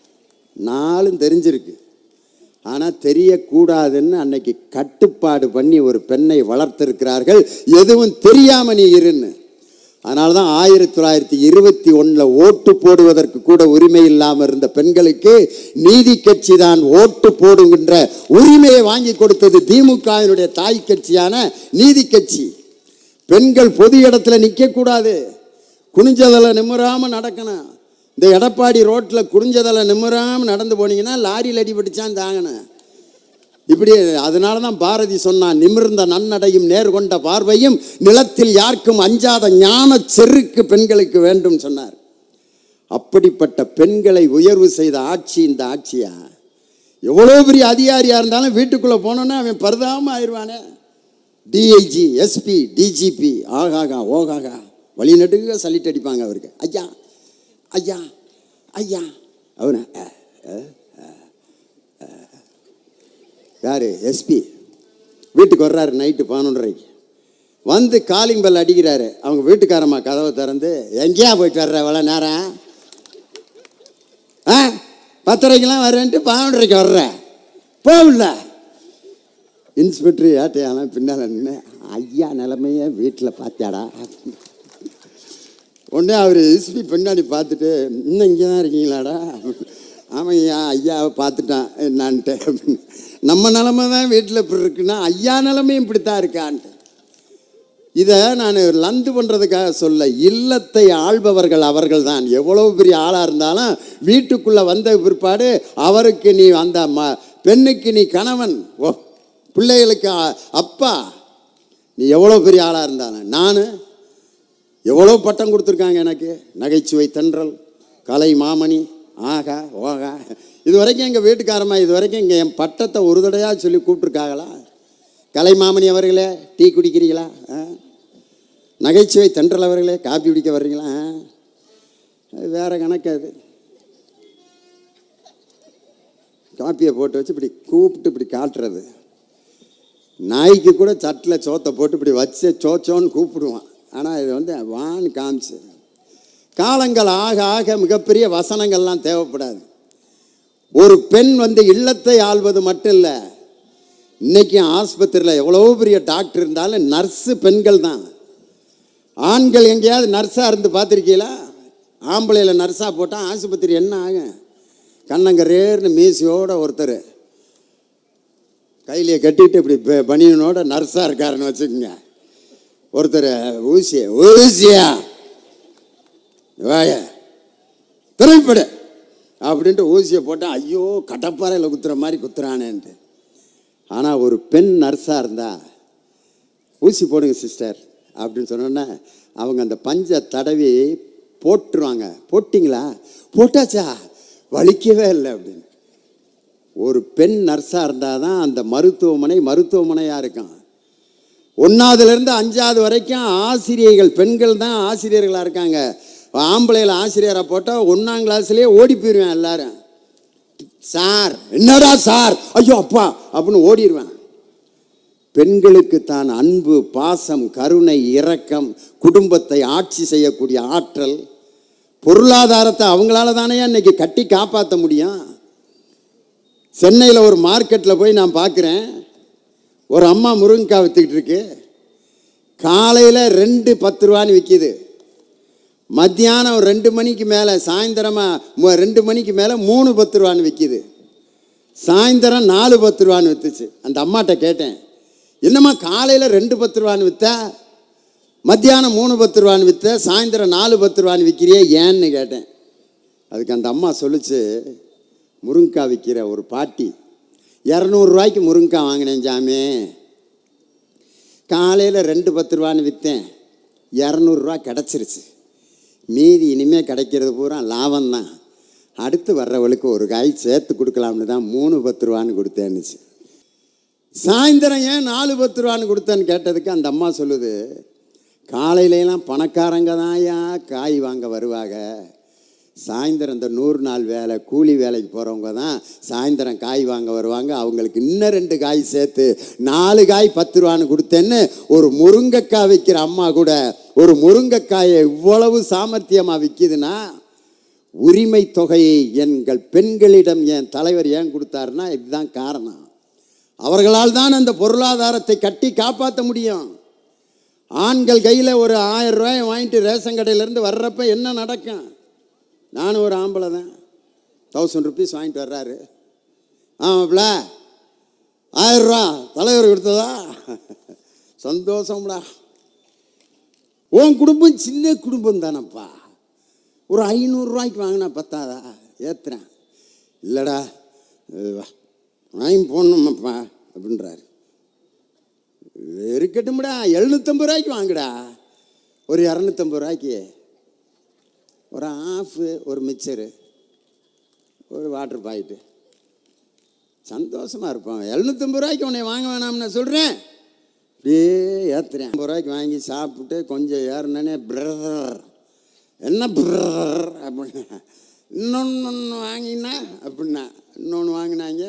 4ம் தெரிஞ்சிருக்கு, ஆனால் தெரியக்கூடாதுன்னு அன்னைக்கு கட்டுப்பாடு பண்ணி ஒரு பெண்ணை வளர்த்திருக்கிறார்கள். எதுவும் தெரியாமல் நீ இருன்னு. அதனால தான் 1921 ஓட்டு போடுவதற்கு கூட உரிமை இல்லாமல் இருந்த பெண்களுக்கு நீதி கட்சி தான் ஓட்டு போடுகின்ற உரிமையை வாங்கி கொடுத்தது. திமுகவினுடைய தாய் கட்சியான நீதி கட்சி. பெண்கள் பொது இடத்துல நிற்கக்கூடாது, குனிஞ்சதில் நிமிராமல் நடக்கணும். இந்த எடப்பாடி ரோட்டில் குனிஞ்சதில் நிமிராமல் நடந்து போனீங்கன்னா லாரியில் அடிபடிச்சான் தாங்கணும். இப்படி அதனால தான் பாரதி சொன்னான், நிமிர்ந்த நன்னடையும் நேர்கொண்ட பார்வையும் நிலத்தில் யாருக்கும் அஞ்சாத ஞான செருக்கு பெண்களுக்கு வேண்டும் சொன்னார். அப்படிப்பட்ட பெண்களை உயர்வு செய்த ஆட்சி இந்த ஆட்சியா? எவ்வளோ பெரிய அதிகாரியாக இருந்தாலும் வீட்டுக்குள்ளே போனோன்னா அவன் பரிதாபமாக ஆயிடுவானே. டிஐஜி, எஸ்பி, டிஜிபி ஆகாகா ஓகாகா வழி நடுங்க சலிட்டு அடிப்பாங்க அவருக்கு. ஐயா ஐயா ஐயா அவனை யார் எஸ்பி வீட்டுக்கு வர்றாரு நைட்டு 11:30 வந்து காலிங் பெல் அடிக்கிறாரு. அவங்க வீட்டுக்காரம்மா கதவை திறந்து, எங்கேயா போயிட்டு வர்ற இவ்வளோ நேரம், 10:30 வரேன்ட்டு 11:30 வர்ற போகல. இன்ஸ்பெக்டர் ஏட்டையாலாம் பின்னால் நின்று, ஐயா நிலைமைய வீட்டில் பார்த்தாடா. உடனே அவர் எஸ்பி பின்னாடி பார்த்துட்டு, இன்னும் இங்கே தான் இருக்கீங்களாடா? ஆமாம் ஐயாவை பார்த்துட்டான் என்னான்ட்டு அப்படின்னு. நம்ம நிலமை தான் வீட்டில் இப்படி இருக்குன்னா ஐயா நிலைமையும் இப்படித்தான் இருக்கான்ட்டு. இதை நான் லந்து பண்ணுறதுக்காக சொல்ல, இல்லத்தை ஆள்பவர்கள் அவர்கள் தான். எவ்வளோ பெரிய ஆளாக இருந்தாலும் வீட்டுக்குள்ளே வந்த பிற்பாடு அவருக்கு நீ அந்த பெண்ணுக்கு நீ கணவன், ஓ பிள்ளைகளுக்கு அப்பா, நீ எவ்வளோ பெரிய ஆளாக இருந்தாலும். நான் எவ்வளோ பட்டம் கொடுத்துருக்காங்க எனக்கு, நகைச்சுவை தென்றல், கலை மாமணி, ஆகா ஓகா. இது வரைக்கும் எங்கள் வீட்டுக்காரம்மா இது வரைக்கும் இங்கே என் பட்டத்தை ஒரு தடையாக சொல்லி கூப்பிட்ருக்காங்களா? கலை மாமணி அவர்களே டீ குடிக்கிறீங்களா? நகைச்சுவை தென்றல் அவர்களே காப்பி குடிக்க வர்றீங்களா? அது வேறு கணக்கு. அது காப்பியை போட்டு வச்சு இப்படி கூப்பிட்டு இப்படி காட்டுறது. நாய்க்கு கூட சட்டில் சோத்தை போட்டு இப்படி வச்சு சோச்சோன்னு கூப்பிடுவான். ஆனால் இது வந்து வான்னு காமிச்சு. காலங்கள் ஆக ஆக மிகப்பெரிய வசனங்கள்லாம் தேவைப்படாது. ஒரு பெண் வந்து இல்லத்தை ஆள்வது மட்டும் இல்லை, இன்னைக்கு ஆஸ்பத்திரியில் எவ்வளோ பெரிய டாக்டர் இருந்தாலும் நர்ஸு பெண்கள் தான். ஆண்கள் எங்கேயாவது நர்ஸாக இருந்து பார்த்துருக்கீங்களா? ஆம்பளையில் நர்ஸாக போட்டால் ஆஸ்பத்திரி என்ன ஆகும்? கண்ணங்கரேர்னு மீசியோட ஒருத்தர் கையிலேயே கட்டிட்டு இப்படி பனியனோட நர்ஸாக இருக்காருன்னு வச்சுக்கோங்க. ஒருத்தர் ஊசியா வாய திரைப்பட அப்படின்ட்டு ஊசியை போட்டால் ஐயோ கடப்பாறையில் குத்துற மாதிரி குத்துறானேன்ட்டு. ஆனால் ஒரு பெண் நர்ஸாக இருந்தா ஊசி போடுங்க சிஸ்டர் அப்படின்னு சொன்னோன்னா அவங்க அந்த பஞ்சை தடவி போட்டுருவாங்க. போட்டிங்களா? போட்டாச்சா? வலிக்கவே இல்லை அப்படின்னு. ஒரு பெண் நர்ஸாக இருந்தால் தான் அந்த மருத்துவமனையாக இருக்கும். 1ஆவதுலேருந்து 5ஆவது வரைக்கும் ஆசிரியர்கள் பெண்கள் தான் ஆசிரியர்களாக இருக்காங்க. ஆம்பளையில் ஆசிரியராக போட்டால் 1ஆம் கிளாஸ்லேயே ஓடி போயிடுவேன் எல்லாரும். சார் என்னடா சார், ஐயோ அப்பா அப்படின்னு ஓடிடுவேன். பெண்களுக்கு தான் அன்பு, பாசம், கருணை, இரக்கம், குடும்பத்தை ஆட்சி செய்யக்கூடிய ஆற்றல், பொருளாதாரத்தை அவங்களால தானே இன்னைக்கு கட்டி காப்பாற்ற முடியும். சென்னையில் ஒரு மார்க்கெட்டில் போய் நான் பார்க்குறேன், ஒரு அம்மா முருங்கைக்காய் விற்றுக்கிட்டு இருக்கு. காலையில் 2 10 ரூபான்னு விற்கிது. மத்தியானம் 2 மணிக்கு மேலே, சாயந்தரமாக 2 மணிக்கு மேலே 3 10 ரூபான்னு விற்கிது. சாயந்தரம் 4 10 ரூபான்னு விற்றுச்சு. அந்த அம்மாட்ட கேட்டேன், என்னம்மா காலையில் 2 10 ரூபான்னு விற்றா, மத்தியானம் 3 10 ரூபான்னு விற்ற, சாயந்தரம் 4 10 ரூபான்னு விற்கிறியே ஏன்னு கேட்டேன். அதுக்கு அந்த அம்மா சொல்லிச்சு, முருங்கைக்காய் விற்கிற ஒரு பாட்டி 200 ரூபாய்க்கு முருங்கைக்காய் வாங்கினேன் சாமி, காலையில் 2 10 ரூபான்னு விற்றேன், 200 ரூபா கிடச்சிருச்சு, மீதி இனிமேல் கிடைக்கிறது பூரா லாபம்தான், அடுத்து வர்றவளுக்கு ஒரு காய் சேர்த்து கொடுக்கலாம்னு தான் 3 10 ரூபான்னு கொடுத்தேன்னுச்சு. சாயந்தரம் ஏன் 4 10 ரூபான்னு கொடுத்தேன்னு கேட்டதுக்கு அந்த அம்மா சொல்லுது, காலையிலலாம் பணக்காரங்க தான் காய் வாங்க வருவாங்க, சாயந்தரம் இந்த 100 நாள் வேலை கூலி வேலைக்கு போகிறவங்க தான் சாயந்தரம் காய் வாங்க வருவாங்க, அவங்களுக்கு இன்னும் 2 காய் சேர்த்து 4 காய் 10 ரூபான்னு கொடுத்தேன்னு ஒரு முருங்கைக்காய் விற்கிற அம்மா கூட ஒரு முருங்கைக்காயை இவ்வளவு சாமர்த்தியமாக விற்கிதுன்னா, உரிமை தொகையை எங்கள் பெண்களிடம் என் தலைவர் ஏன் கொடுத்தாருன்னா இதுதான் காரணம். அவர்களால் தான் அந்த பொருளாதாரத்தை கட்டி காப்பாற்ற முடியும். ஆண்கள் கையில் ஒரு 1000 ரூபாய் வாங்கிட்டு ரேஷன் கடையிலேருந்து வர்றப்ப என்ன நடக்கும்? நானும் ஒரு ஆம்பளை தான், 1000 rupees வாங்கிட்டு வர்றாரு. ஆமாப்ல 1000 ரூபா தலைவர் கொடுத்ததா, சந்தோஷம்டா. உன் குடும்பம் சின்ன குடும்பம் தானப்பா, ஒரு 500 ரூபாய்க்கு வாங்கினா பத்தாதா? ஏற்றுறேன். இல்லைடா வாங்கி போடணுமாப்பா அப்படின்றாரு. இருக்கட்டும்டா 750 ரூபாய்க்கு வாங்குடா, ஒரு 250 ரூபாய்க்கு ஒரு ஆஃபு, ஒரு மிக்சரு, ஒரு வாட்டர் பாக்கெட்டு, சந்தோஷமாக இருப்பான். 750 ரூபாய்க்கு உன்னை வாங்க வேணாம்னு சொல்கிறேன். அப்படியே ஏற்றுறேன். 50 ரூபாய்க்கு வாங்கி சாப்பிட்டு கொஞ்சம் ஏறினே பிரதர் என்ன பிரதர் அப்படின்னா, இன்னொன்று வாங்கினா அப்படின்னா, இன்னொன்று வாங்கினாங்க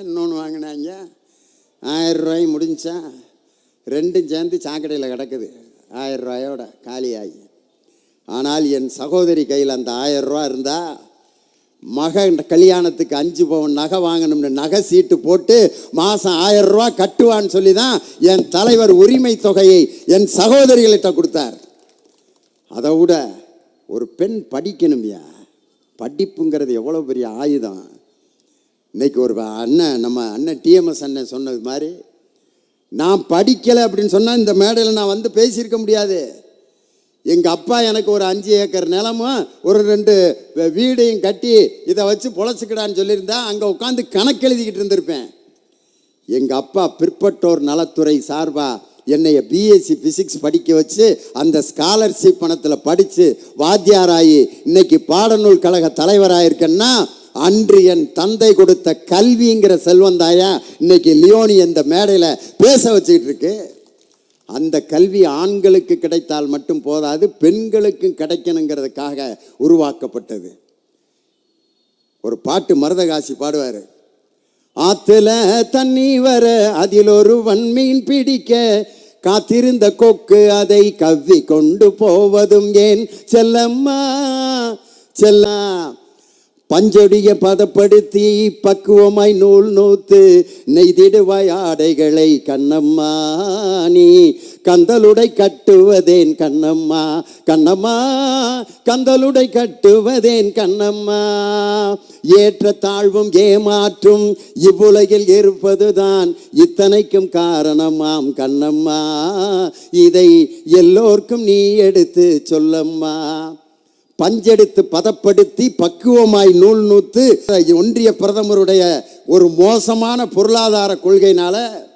1000 ரூபாய் முடிஞ்சா 2 சேர்ந்து சாக்கடையில் கிடக்குது 1000 ரூபாயோட காலியாகி. ஆனால் என் சகோதரி கையில் அந்த 1000 ரூபா இருந்தால் மகன் கல்யாணத்துக்கு 5 பவுன் நகை வாங்கணும்னு நகை சீட்டு போட்டு மாதம் 1000 ரூபா கட்டுவான்னு சொல்லி தான் என் தலைவர் உரிமை தொகையை என் சகோதரிகள்கிட்ட கொடுத்தார். அதை விட ஒரு பெண் படிக்கணும்யா, படிப்புங்கிறது எவ்வளோ பெரிய ஆயுதம். இன்னைக்கு ஒரு அண்ணன், நம்ம அண்ணன் டிஎம்எஸ் அண்ணன் சொன்னது மாதிரி, நான் படிக்கலை அப்படின்னு சொன்னால் இந்த மேடையில் நான் வந்து பேசியிருக்க முடியாது. எங்கள் அப்பா எனக்கு ஒரு 5 ஏக்கர் நிலமும் ஒரு 2 வீடையும் கட்டி இதை வச்சு பொழைச்சிக்கிடான்னு சொல்லியிருந்தா அங்கே உட்காந்து கணக்கு எழுதிக்கிட்டு இருந்திருப்பேன். எங்கள் அப்பா பிற்பட்டோர் நலத்துறை சார்பாக என்னைய பிஎஸ்சி ஃபிசிக்ஸ் படிக்க வச்சு அந்த ஸ்காலர்ஷிப் பணத்தில் படித்து வாத்தியாராகி இன்னைக்கு பாடநூல் கழக தலைவராக இருக்கேன்னா அன்று என் தந்தை கொடுத்த கல்விங்கிற செல்வந்தாயா இன்னைக்கு லியோனி இந்த மேடையில் பேச வச்சுக்கிட்டு இருக்கு. அந்த கல்வி ஆண்களுக்கு கிடைத்தால் மட்டும் போதாது, பெண்களுக்கும் கிடைக்கணுங்கிறதுக்காக உருவாக்கப்பட்டது. ஒரு பாட்டு மருதகாசி பாடுவார், ஆத்துல தண்ணி வர அதில் ஒரு வன்மீன் பிடிக்க காத்திருந்த கொக்கு அதை கவ்வி கொண்டு போவதும் ஏன் செல்லம்மா செல்லா, பஞ்சொடிய பதப்படுத்தி பக்குவமாய் நூல் நூத்து நெய்திடுவாய் ஆடைகளை கண்ணம்மா, நீ கந்தலுடை கட்டுவதேன் கண்ணம்மா கண்ணம்மா கந்தலுடை கட்டுவதேன் கண்ணம்மா ஏற்ற தாழ்வும் ஏமாற்றும் இவ்வுலகில் இருப்பதுதான் இத்தனைக்கும் காரணமாம் கண்ணம்மா இதை எல்லோர்க்கும் நீ எடுத்து சொல்லம்மா பஞ்செடுத்து பதப்படுத்தி பக்குவமாய் நூல் நூத்து ஒன்றிய பிரதமருடைய ஒரு மோசமான பொருளாதார கொள்கையினால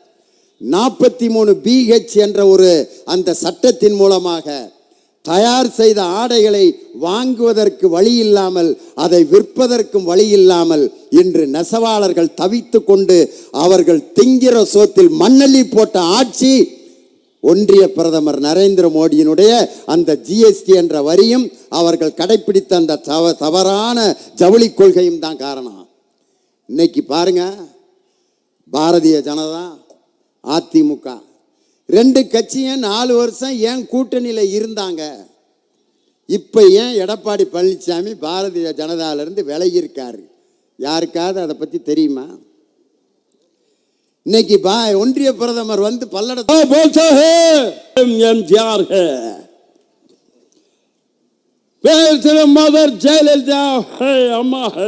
43 BH என்ற ஒரு அந்த சட்டத்தின் மூலமாக தயார் செய்த ஆடைகளை வாங்குவதற்கு வழி இல்லாமல் அதை விற்பதற்கும் வழி இல்லாமல் இன்று நெசவாளர்கள் தவித்து கொண்டு அவர்கள் திங்கிற சோத்தில் மண்ணள்ளி போட்ட ஆட்சி ஒன்றிய பிரதமர் நரேந்திர மோடியினுடைய அந்த GST என்ற வரியும் அவர்கள் கடைபிடித்த அந்த தவறான ஜவுளி கொள்கையும் தான் காரணம். இன்னைக்கு பாருங்க, பாரதிய ஜனதா அதிமுக 2 கட்சியும் 4 வருஷம் ஏன் கூட்டணியில் இருந்தாங்க. இப்போ ஏன் எடப்பாடி பழனிசாமி பாரதிய ஜனதாவிலிருந்து விலகி இருக்காரு? யாருக்காவது அதை பற்றி தெரியுமா? இன்னைக்கு ஒன்றிய பிரதமர் வந்து பல்லடத்தை बोलता है एमजीआर है, मदर जयललिता है, अम्मा है.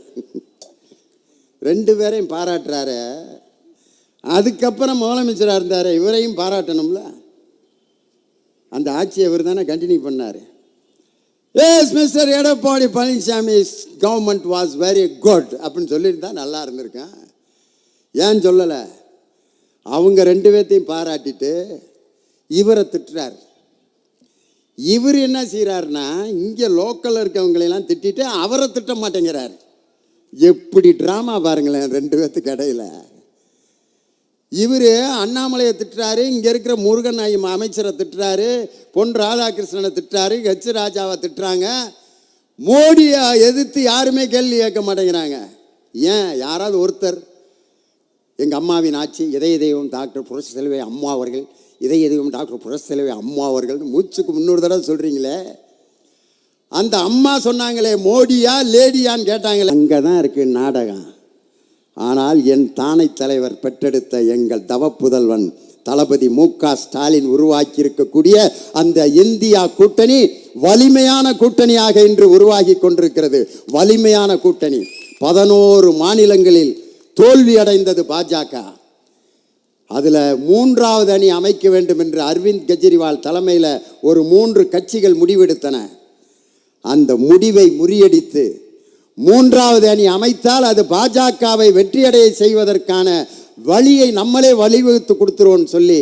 2 பேரையும் பாராட்டுறாரு. அதுக்கப்புறம் முதலமைச்சராக இருந்தார், இவரையும் பாராட்டணும்ல. அந்த ஆட்சியை இவர் தானே கண்டினியூ பண்ணார். Yes mister Edappadi Palaniswami government was very good அப்படின்னு சொல்லியிருந்தா நல்லா இருந்திருக்கேன். ஏன் சொல்லலை? அவங்க 2 பேர்த்தையும் பாராட்டிட்டு இவரை திட்டுறார். இவர் என்ன செய்கிறாருன்னா, இங்கே லோக்கலில் இருக்கவங்களெல்லாம் திட்டிட்டு அவரை திட்ட மாட்டேங்கிறார். எப்படி ட்ராமா பாருங்களேன் 2 பேர்த்துக்கு இடையில. இவர் அண்ணாமலையை திட்டுறாரு, இங்கே இருக்கிற முருகன் அமைச்சரை திட்டுறாரு, பொன் ராதாகிருஷ்ணனை திட்டுறாரு, ஹெச் ராஜாவை திட்டுறாங்க. மோடியை எதிர்த்து யாருமே கேள்வி கேட்க மாட்டேங்கிறாங்க. ஏன்? யாராவது ஒருத்தர் எங்கள் அம்மாவின் ஆட்சி, இதய தெய்வம் டாக்டர் புரட்சி தலைவி அம்மா அவர்கள், இதய தெய்வம் டாக்டர் புரட்சி தலைவி அம்மா அவர்கள் மூச்சுக்கு 300 தடவை சொல்கிறீங்களே, அந்த அம்மா சொன்னாங்களே மோடியா லேடியான்னு கேட்டாங்களே, அங்கே தான் இருக்குது நாடகம். ஆனால் என் தானை தலைவர் பெற்றெடுத்த எங்கள் தவ புதல்வன் தளபதி மு.க. ஸ்டாலின் உருவாக்கி இருக்கக்கூடிய அந்த இந்தியா கூட்டணி வலிமையான கூட்டணியாக இன்று உருவாகி கொண்டிருக்கிறது. வலிமையான கூட்டணி. 11 மாநிலங்களில் தோல்வி அடைந்தது பாஜக. அதில் 3வது அணி அமைக்க வேண்டும் என்று அரவிந்த் கெஜ்ரிவால் தலைமையில் ஒரு 3 கட்சிகள் முடிவெடுத்தன. அந்த முடிவை முறியடித்து 3வது அணி அமைத்தால் அது பாஜகவை வெற்றியடைய செய்வதற்கான வழியை நம்மளே வழிவகுத்து கொடுத்துருவோம் சொல்லி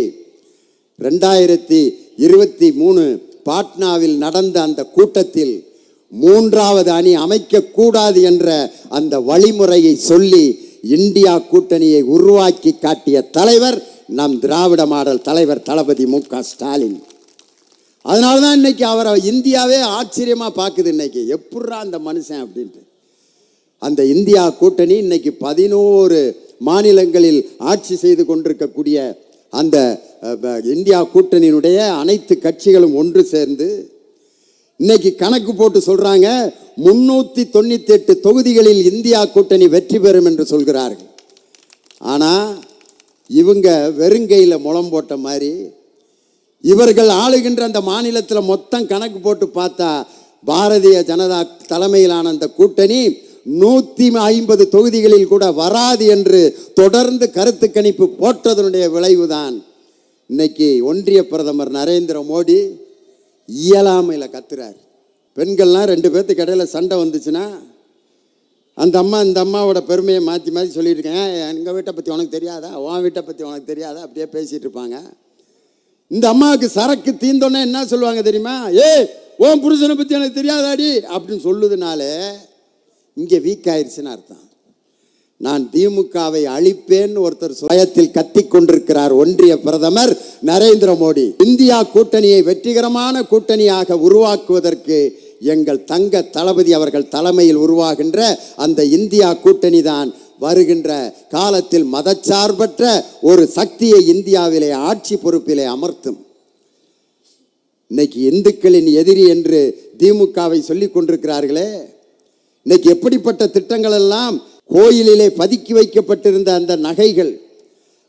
2023 பாட்னாவில் நடந்த அந்த கூட்டத்தில் 3வது அணி அமைக்கக்கூடாது என்ற அந்த வழிமுறையை சொல்லி இந்தியா கூட்டணியை உருவாக்கி காட்டிய தலைவர் நம் திராவிட மாடல் தலைவர் தளபதி மு.க. ஸ்டாலின். அதனால தான் இன்னைக்கு அவரை இந்தியாவே ஆச்சரியமாக பார்க்குது. இன்னைக்கு எப்பட்றா அந்த மனுஷன் அப்படின்ட்டு. அந்த இந்தியா கூட்டணி இன்னைக்கு 11 மாநிலங்களில் ஆட்சி செய்து கொண்டிருக்கக்கூடிய அந்த இந்தியா கூட்டணியினுடைய அனைத்து கட்சிகளும் ஒன்று சேர்ந்து இன்னைக்கு கணக்கு போட்டு சொல்றாங்க 398 தொகுதிகளில் இந்தியா கூட்டணி வெற்றி பெறும் என்று சொல்கிறார்கள். ஆனால் இவங்க வெறுங்கையில் முளம் போட்ட மாதிரி இவர்கள் ஆளுகின்ற அந்த மாநிலத்தில் மொத்தம் கணக்கு போட்டு பார்த்தா பாரதிய ஜனதா தலைமையிலான அந்த கூட்டணி 150 தொகுதிகளில் கூட வராது என்று தொடர்ந்து கருத்து கணிப்பு போட்டதனுடைய விளைவுதான் இன்னைக்கு ஒன்றிய பிரதமர் நரேந்திர மோடி இயலாமையில் கத்துறார். பெண்கள்லாம் 2 பேர்த்துக்கு இடையில சண்டை வந்துச்சுன்னா அந்த அம்மா இந்த அம்மாவோட பெருமையை மாற்றி மாற்றி சொல்லிட்டு இருக்கேன். எங்கள் வீட்டை பற்றி உனக்கு தெரியாதா, உன் வீட்டை பற்றி உனக்கு தெரியாதா, அப்படியே பேசிகிட்டு இருப்பாங்க. இந்த அம்மாவுக்கு சரக்கு தீந்தோன்னே என்ன சொல்லுவாங்க தெரியுமா? உன் புருஷனை பற்றி எனக்கு தெரியாதாடி அப்படின்னு சொல்லுதுனால இங்கே வீக் ஆயிடுச்சுன்னு அர்த்தம். நான் திமுகவை அழிப்பேன்னு ஒருத்தர் பயத்தில் கத்தி கொண்டிருக்கிறார் ஒன்றிய பிரதமர் நரேந்திர மோடி. இந்தியா கூட்டணியை வெற்றிகரமான கூட்டணியாக உருவாக்குவதற்கு எங்கள் தங்க தளபதி அவர்கள் தலைமையில் உருவாகின்ற அந்த இந்தியா கூட்டணி தான் வருகின்ற காலத்தில் மதச்சார்பற்ற ஒரு சக்தியை இந்தியாவிலே ஆட்சி பொறுப்பிலே அமர்த்தும். இன்னைக்கு இந்துக்களின் எதிரி என்று திமுகவை சொல்லிக் கொண்டிருக்கிறார்களே, இன்னைக்கு எப்படிப்பட்ட திட்டங்கள் எல்லாம் கோயிலிலே பதுக்கி வைக்கப்பட்டிருந்த அந்த நகைகள்,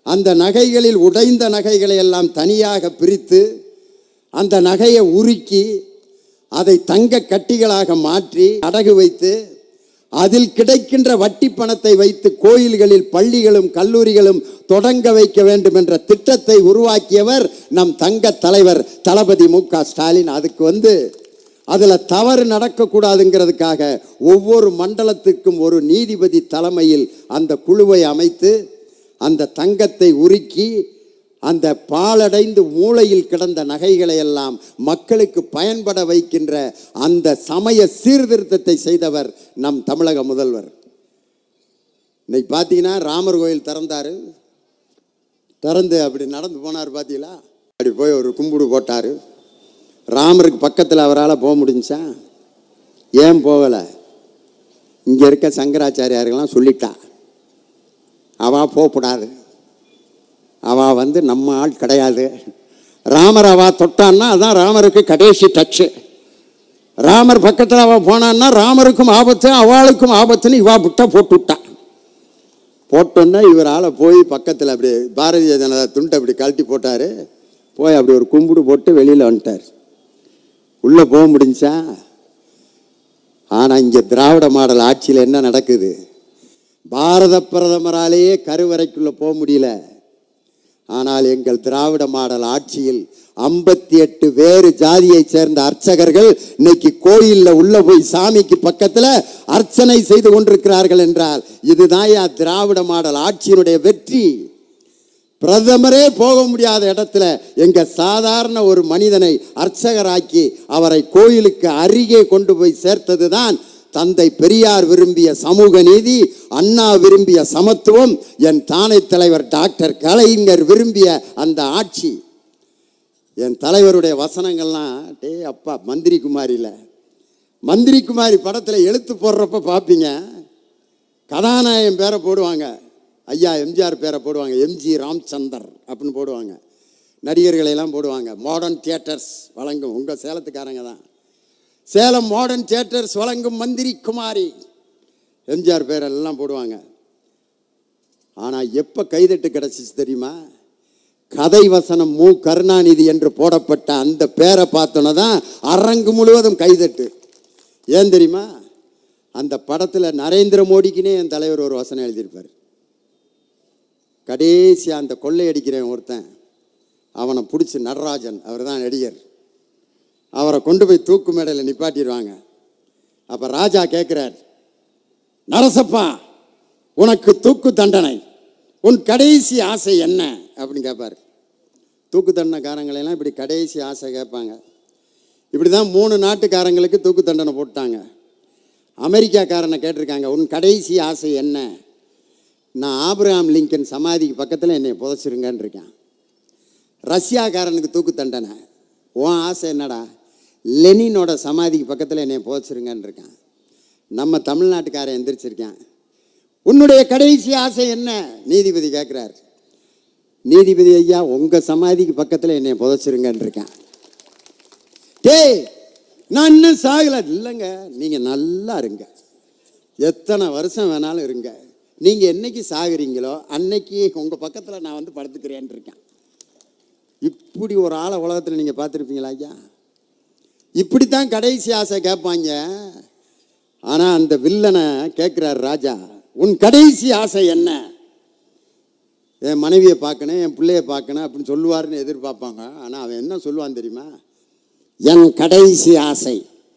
அந்த நகைகளில் உடைந்த நகைகளை எல்லாம் தனியாக பிரித்து அந்த நகையை உருக்கி அதை தங்க கட்டிகளாக மாற்றி அடகு வைத்து அதில் கிடைக்கின்ற வட்டி பணத்தை வைத்து கோயில்களில் பள்ளிகளும் கல்லூரிகளும் தொடங்க வைக்க வேண்டும் என்ற திட்டத்தை உருவாக்கியவர் நம் தங்க தலைவர் தளபதி மு.க. ஸ்டாலின். அதுக்கு அதில் தவறு நடக்கக்கூடாதுங்கிறதுக்காக ஒவ்வொரு மண்டலத்துக்கும் ஒரு நீதிபதி தலைமையில் அந்த குழுவை அமைத்து அந்த தங்கத்தை உருக்கி அந்த பாலடைந்து மூளையில் கிடந்த நகைகளை எல்லாம் மக்களுக்கு பயன்பட வைக்கின்ற அந்த சமய சீர்திருத்தத்தை செய்தவர் நம் தமிழக முதல்வர். இன்னைக்கு பார்த்தீங்கன்னா ராமர் கோயில் திறந்து அப்படி நடந்து போனார். பார்த்தீங்களா, அப்படி போய் ஒரு கும்பிடு போட்டார். ராமருக்கு பக்கத்தில் அவரால் போக முடிஞ்சா? ஏன் போகலை? இங்கே இருக்க சங்கராச்சாரியார்கள்லாம் சொல்லிட்டா அவா போகக்கூடாது, அவா நம்ம ஆள் கிடையாது. ராமர் அவா தொட்டான்னா அதான் ராமருக்கு கடைசி டச்சு. ராமர் பக்கத்தில் அவள் போனான்னா ராமருக்கும் ஆபத்து அவளுக்கும் ஆபத்துன்னு இவா புட்டா போட்டோன்னா இவரால் போய் பக்கத்தில் அப்படி பாரதிய ஜனதா துண்டை அப்படி கழட்டி போட்டார். போய் அப்படி ஒரு கும்பிடு போட்டு வெளியில் வந்துட்டார். உள்ளே போக முடிஞ்சா? ஆனால் இங்கே திராவிட மாடல் ஆட்சியில் என்ன நடக்குது? பாரத பிரதமராலேயே கருவறைக்குள்ளே போக முடியல. ஆனால் எங்கள் திராவிட மாடல் ஆட்சியில் 58 வேறு ஜாதியை சேர்ந்த அர்ச்சகர்கள் இன்னைக்கு கோயிலில் உள்ள போய் சாமிக்கு பக்கத்தில் அர்ச்சனை செய்து கொண்டிருக்கிறார்கள் என்றால் இதுதான் திராவிட மாடல் ஆட்சியினுடைய வெற்றி. பிரதமரே போக முடியாத இடத்துல எங்க சாதாரண ஒரு மனிதனை அர்ச்சகராக்கி அவரை கோயிலுக்கு அருகே கொண்டு போய் சேர்த்ததுதான் தந்தை பெரியார் விரும்பிய சமூக நீதி, அண்ணா விரும்பிய சமத்துவம், என் தானை தலைவர் டாக்டர் கலைஞர் விரும்பிய அந்த ஆட்சி. என் தலைவருடைய வசனங்கள்லாம் டே அப்பா மந்திரி குமாரி படத்தில் எழுத்து போடுறப்ப பார்ப்பீங்க. கதாநாயகன் பேரை போடுவாங்க, ஐயா எம்ஜிஆர் பேரை போடுவாங்க, எம்ஜி ராம்சந்தர் அப்படின்னு போடுவாங்க. நடிகர்களெல்லாம் போடுவாங்க. மாடர்ன் தியேட்டர்ஸ் வழங்கும், உங்கள் சேலத்துக்காரங்க தான், சேலம் மாடர்ன் தியேட்டர்ஸ் வழங்கும் மந்திரி குமாரி, எம்ஜிஆர் பேரெல்லாம் போடுவாங்க. ஆனால் எப்போ கைதட்டு கிடச்சிச்சு தெரியுமா? கதை வசனம் மு. கருணாநிதி என்று போடப்பட்ட அந்த பேரை பார்த்தோன்னா தான் அரங்கு முழுவதும் கைதட்டு. ஏன் தெரியுமா? அந்த படத்தில் நரேந்திர மோடிக்குன்னே என் தலைவர் ஒரு வசனம் எழுதியிருப்பார். கடைசி அந்த கொள்ளையடிக்கிறேன் ஒருத்தன், அவனை பிடிச்சி நடராஜன், அவர் தான் நடிகர், அவரை கொண்டு போய் தூக்கு மேடையில் நிப்பாட்டிடுவாங்க. அப்போ ராஜா கேட்குறார், நரசப்பா உனக்கு தூக்கு தண்டனை, உன் கடைசி ஆசை என்ன அப்படின்னு கேட்பார். தூக்கு தண்டனைக்காரங்களெல்லாம் இப்படி கடைசி ஆசை கேட்பாங்க. இப்படி தான் 3 நாட்டுக்காரங்களுக்கு தூக்கு தண்டனை போட்டாங்க. அமெரிக்காக்காரனை கேட்டிருக்காங்க, உன் கடைசி ஆசை என்ன? நான் ஆப்ரஹாம் லிங்கன் சமாதிக்கு பக்கத்தில் என்னை புதைச்சிருங்கன்னு இருக்கேன். ரஷ்யாக்காரனுக்கு தூக்கு தண்டனை, உன் ஆசை என்னடா? லெனினோட சமாதிக்கு பக்கத்தில் என்னை புதைச்சிருங்கன்னு இருக்கான். நம்ம தமிழ்நாட்டுக்காரன் எந்திரிச்சிருக்கேன், உன்னுடைய கடைசி ஆசை என்ன? நீதிபதி கேட்குறார். நீதிபதி ஐயா உங்கள் சமாதிக்கு பக்கத்தில் என்னை புதைச்சிருங்கன்னு இருக்கேன். டேய் நான் இன்னும் சாகலை. இல்லைங்க, நீங்கள் நல்லா இருங்க, எத்தனை வருஷம் வேணாலும் இருங்க, நீங்கள் என்னைக்கு சாகுறீங்களோ அன்னைக்கு உங்கள் பக்கத்தில் நான் படுத்துக்கிறேன் இருக்கேன். இப்படி ஒரு ஆளை உலகத்தில் நீங்கள் பார்த்துருப்பீங்களா ஐயா? இப்படித்தான் கடைசி ஆசை கேட்பாங்க. ஆனால் அந்த வில்லனை கேட்குறார் ராஜா, உன் கடைசி ஆசை என்ன? என் மனைவியை பார்க்கணும், என் பிள்ளையை பார்க்கணும் அப்படின்னு சொல்லுவார்னு எதிர்பார்ப்பாங்க. ஆனால் அவன் என்ன சொல்லுவான் தெரியுமா? என் கடைசி ஆசை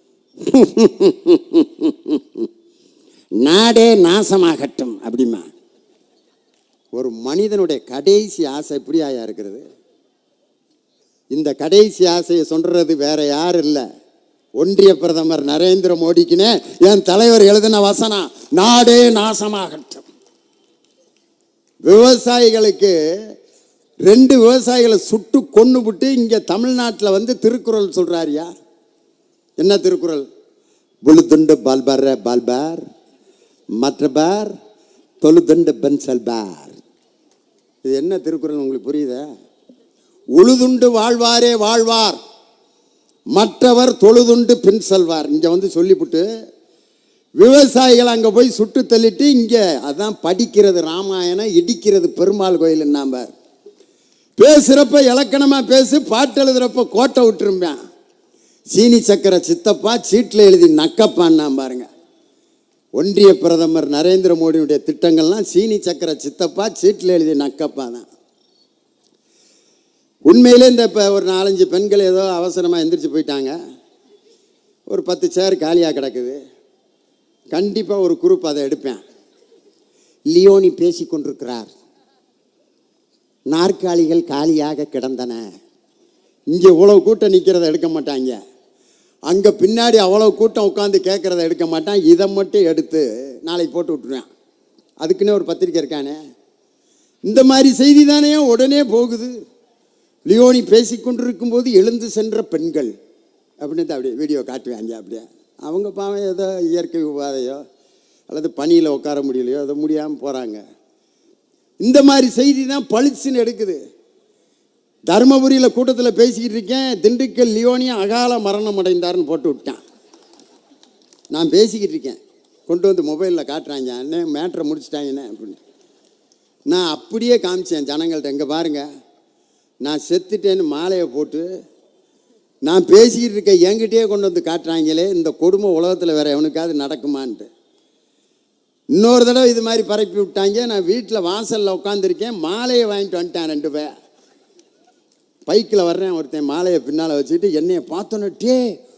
நாடே நாசமாகட்டும் அப்படிமா. ஒரு மனிதனுடைய கடைசி ஆசை எப்படி ஆயா இருக்கிறது? இந்த கடைசி ஆசையை சொல்றது வேற யாரும் இல்லை, ஒன்றிய பிரதமர் நரேந்திர மோடிக்குன்னே என் தலைவர் எழுதின வசனம், நாடே நாசமாகட்டும். விவசாயிகளுக்கு 2 விவசாயிகளை சுட்டு கொன்னு விட்டு இங்கே தமிழ்நாட்டில் திருக்குறள் சொல்றாரியா? என்ன திருக்குறள்? புழுதுண்டு பால்பார் பால்பார் மற்றபார் தொழுதுண்டு பென்சல்பார். இது என்ன திருக்குறள் உங்களுக்கு புரியுதா? உழுதுண்டு வாழ்வாரே வாழ்வார், மற்றவர் தொழுதுண்டு பின் செல்வார். இங்கே சொல்லிவிட்டு விவசாயிகள் அங்கே போய் சுட்டு தள்ளிட்டு இங்கே அதான் படிக்கிறது ராமாயணம், இடிக்கிறது பெருமாள் கோயில். நாம் பேசுகிறப்ப இலக்கணமாக பேசு, பாட்டு எழுதுறப்ப கோட்டை விட்டுரும்பேன். சீனி சக்கரை சித்தப்பா சீட்டில் எழுதி நக்கப்பான்னா பாருங்க. ஒன்றிய பிரதமர் நரேந்திர மோடியுடைய திட்டங்கள்லாம் சீனி சக்கரை சித்தப்பா சீட்டில் எழுதி நக்கப்பா தான். உண்மையிலே இந்த இப்போ ஒரு 4-5 பெண்கள் ஏதோ அவசரமாக எந்திரிச்சு போயிட்டாங்க, ஒரு 10 சேர் காலியாக கிடக்குது. கண்டிப்பாக ஒரு குரூப் அதை எடுப்பேன். லியோனி பேசி கொண்டிருக்கிறார், நாற்காலிகள் காலியாக கிடந்தன. இங்கே இவ்வளோ கூட்டம் நிற்கிறத எடுக்க மாட்டாங்க, அங்கே பின்னாடி அவ்வளோ கூட்டம் உட்காந்து கேட்குறத எடுக்க மாட்டான். இதை மட்டும் எடுத்து நாளைக்கு போட்டு விட்டுருவேன். அதுக்குன்னே ஒரு பத்திரிக்கை இருக்கானே. இந்த மாதிரி செய்தி தானே உடனே போகுது. லியோனி பேசி கொண்டிருக்கும் போது எழுந்து சென்ற பெண்கள் அப்படின்னு அப்படியே வீடியோ காட்டுவாங்க. அப்படியே அவங்க பாவம் ஏதோ இயற்கை உபாதையோ அல்லது பனியில் உட்கார முடியலையோ அதை முடியாமல் போகிறாங்க. இந்த மாதிரி செய்தி தான் பளிச்சுன்னு எடுக்குது. தருமபுரியில் கூட்டத்தில் பேசிக்கிட்டு இருக்கேன், திண்டுக்கல் லியோனியா அகால மரணம் அடைந்தார்னு போட்டு விட்டான். நான் பேசிக்கிட்டு இருக்கேன், கொண்டு வந்து மொபைலில் காட்டுறாங்க, அண்ணே மேட்ரை முடிச்சிட்டாங்கண்ணே அப்படின்னு. நான் அப்படியே காமிச்சேன் ஜனங்கள்ட்ட, எங்கே பாருங்கள் நான் செத்துட்டேன்னு மாலையை போட்டு நான் பேசிக்கிட்டு இருக்கேன், என்கிட்டயே கொண்டு வந்து காட்டுறாங்களே, இந்த கொடுமை உலகத்தில் வேறு எவனுக்காவது நடக்குமான்ட்டு. இன்னொரு தடவை இது மாதிரி பரப்பி விட்டாங்க. நான் வீட்டில் வாசலில் உட்காந்துருக்கேன், மாலையை வாங்கிட்டு வந்துட்டேன். 2 பேர் பைக்கில் வர்றேன், ஒருத்தன் மாலையை பின்னால் வச்சுக்கிட்டு என்னையை பார்த்தோன்னே டே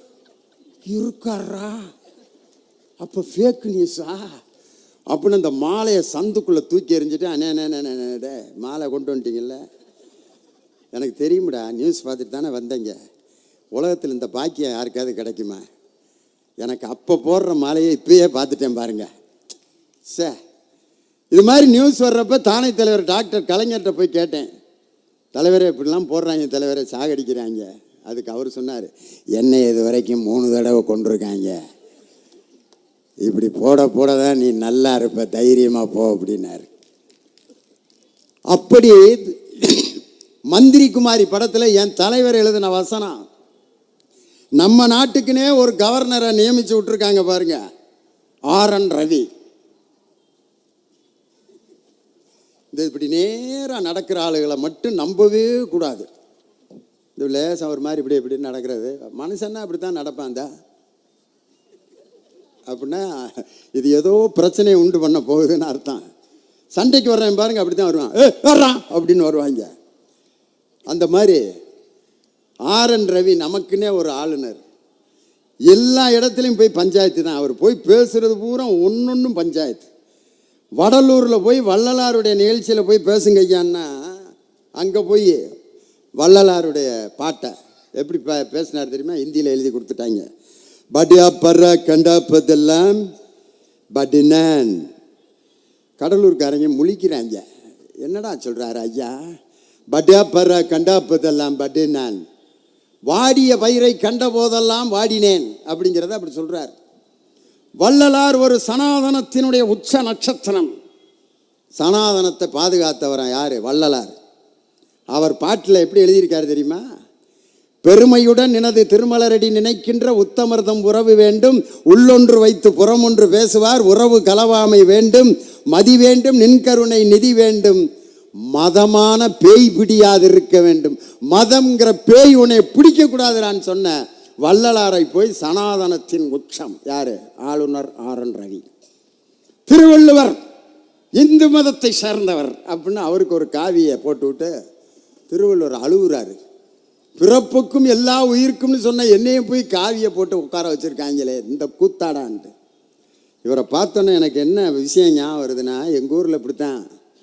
இருக்காரா, அப்போ ஃபேக் நியூஸா அப்படின்னு அந்த மாலையை சந்துக்குள்ளே தூக்கி எறிஞ்சிட்டு, அண்ணே மாலை கொண்டு வந்துட்டீங்கல்ல, எனக்கு தெரியுமுடா, நியூஸ் பார்த்துட்டு தானே வந்தேங்க, உலகத்தில் இந்த பாக்கியம் யாருக்காவது கிடைக்குமா, எனக்கு அப்போ போடுற மாலையை இப்பயே பார்த்துட்டேன் பாருங்க. சார் இது மாதிரி நியூஸ் வர்றப்ப தானே தலைவர் டாக்டர் கலைஞர்கிட்ட போய் கேட்டேன், தலைவரே இப்படிலாம் போடுறாங்க தலைவரை, சாகடிக்கிறாங்க. அதுக்கு அவர் சொன்னார், என்னை இது வரைக்கும் 3 தடவை கொண்டிருக்காங்க, இப்படி போட போட தான் நீ நல்லா இருப்ப, தைரியமாக போ அப்படின்னாரு. அப்படி மந்திரி குமாரி படத்தில் என் தலைவர் எழுதின வசனம், நம்ம நாட்டுக்குன்னே ஒரு கவர்னரை நியமித்து விட்டுருக்காங்க பாருங்க, RN ரவி. இந்த இப்படி நேராக நடக்கிற ஆளுகளை மட்டும் நம்பவே கூடாது. இந்த லேசம் ஒரு மாதிரி இப்படி இப்படி நடக்கிறது, மனுஷன்னா அப்படி தான் நடப்பான். அப்படின்னா இது ஏதோ பிரச்சனையை உண்டு பண்ண போகுதுன்னு அர்த்தம். சண்டைக்கு வர்றேன் பாருங்க, அப்படி தான் வருவான், வர்றான் அப்படின்னு வருவாங்க. அந்த மாதிரி RN ரவி நமக்குன்னே ஒரு ஆளுநர். எல்லா இடத்துலையும் போய் பஞ்சாயத்து தான், அவர் போய் பேசுறது பூரா ஒன்னொன்னும் பஞ்சாயத்து. வடலூரில் போய் வள்ளலாருடைய நிகழ்ச்சியில் போய் பேசுங்க ஐயான்னா, அங்கே போய் வள்ளலாருடைய பாட்டை எப்படி பேசினார் தெரியுமா, ஹிந்தியில் எழுதி கொடுத்துட்டாங்க. பட்டியா பர்ற கண்டாப்பதெல்லாம் பட்டினான். கடலூர்காரங்க முழிக்கிறாங்க, என்னடா சொல்கிறாரு ஐயா, பட்டியா பர்ற கண்டாப்பதெல்லாம் பட்டினான், வாடிய பயிரை கண்ட போதெல்லாம் வாடினேன் அப்படிங்கிறத அப்படி சொல்கிறார். வள்ளலார் ஒரு சனாதனத்தினுடைய உச்ச நட்சத்திரம். சனாதனத்தை பாதுகாத்தவரா யாரு? வள்ளலார். அவர் பாட்டில் எப்படி எழுதியிருக்காரு தெரியுமா, பெருமையுடன் எனது திருமலரடி நினைக்கின்ற உத்தமர்தம் உறவு வேண்டும், உள்ளொன்று வைத்து புறமொன்று பேசுவார், உறவு கலவாமை வேண்டும், மதி வேண்டும், நின்கருணை நிதி வேண்டும், மதமான பேய் பிடியாது இருக்க வேண்டும். மதம்ங்கிற பேய் உன்னை பிடிக்கக்கூடாதுன்னு சொன்ன வள்ளலாரை போய் சனாதனத்தின் உச்சம் யாரு? ஆளுநர் RN ரவி. திருவள்ளுவர் இந்து மதத்தை சேர்ந்தவர் அப்படின்னு அவருக்கு ஒரு காவியை போட்டு விட்டு திருவள்ளுவர் அழுகுறாரு. பிறப்புக்கும் எல்லா உயிருக்கும்னு சொன்ன என்னையும் போய் காவியை போட்டு உட்கார வச்சிருக்காங்களே, இந்த கூத்தாடான்ட்டு. இவரை பார்த்தோன்னே எனக்கு என்ன விஷயம் ஞாபகம் வருதுன்னா, எங்கள் ஊரில் இப்படித்தான்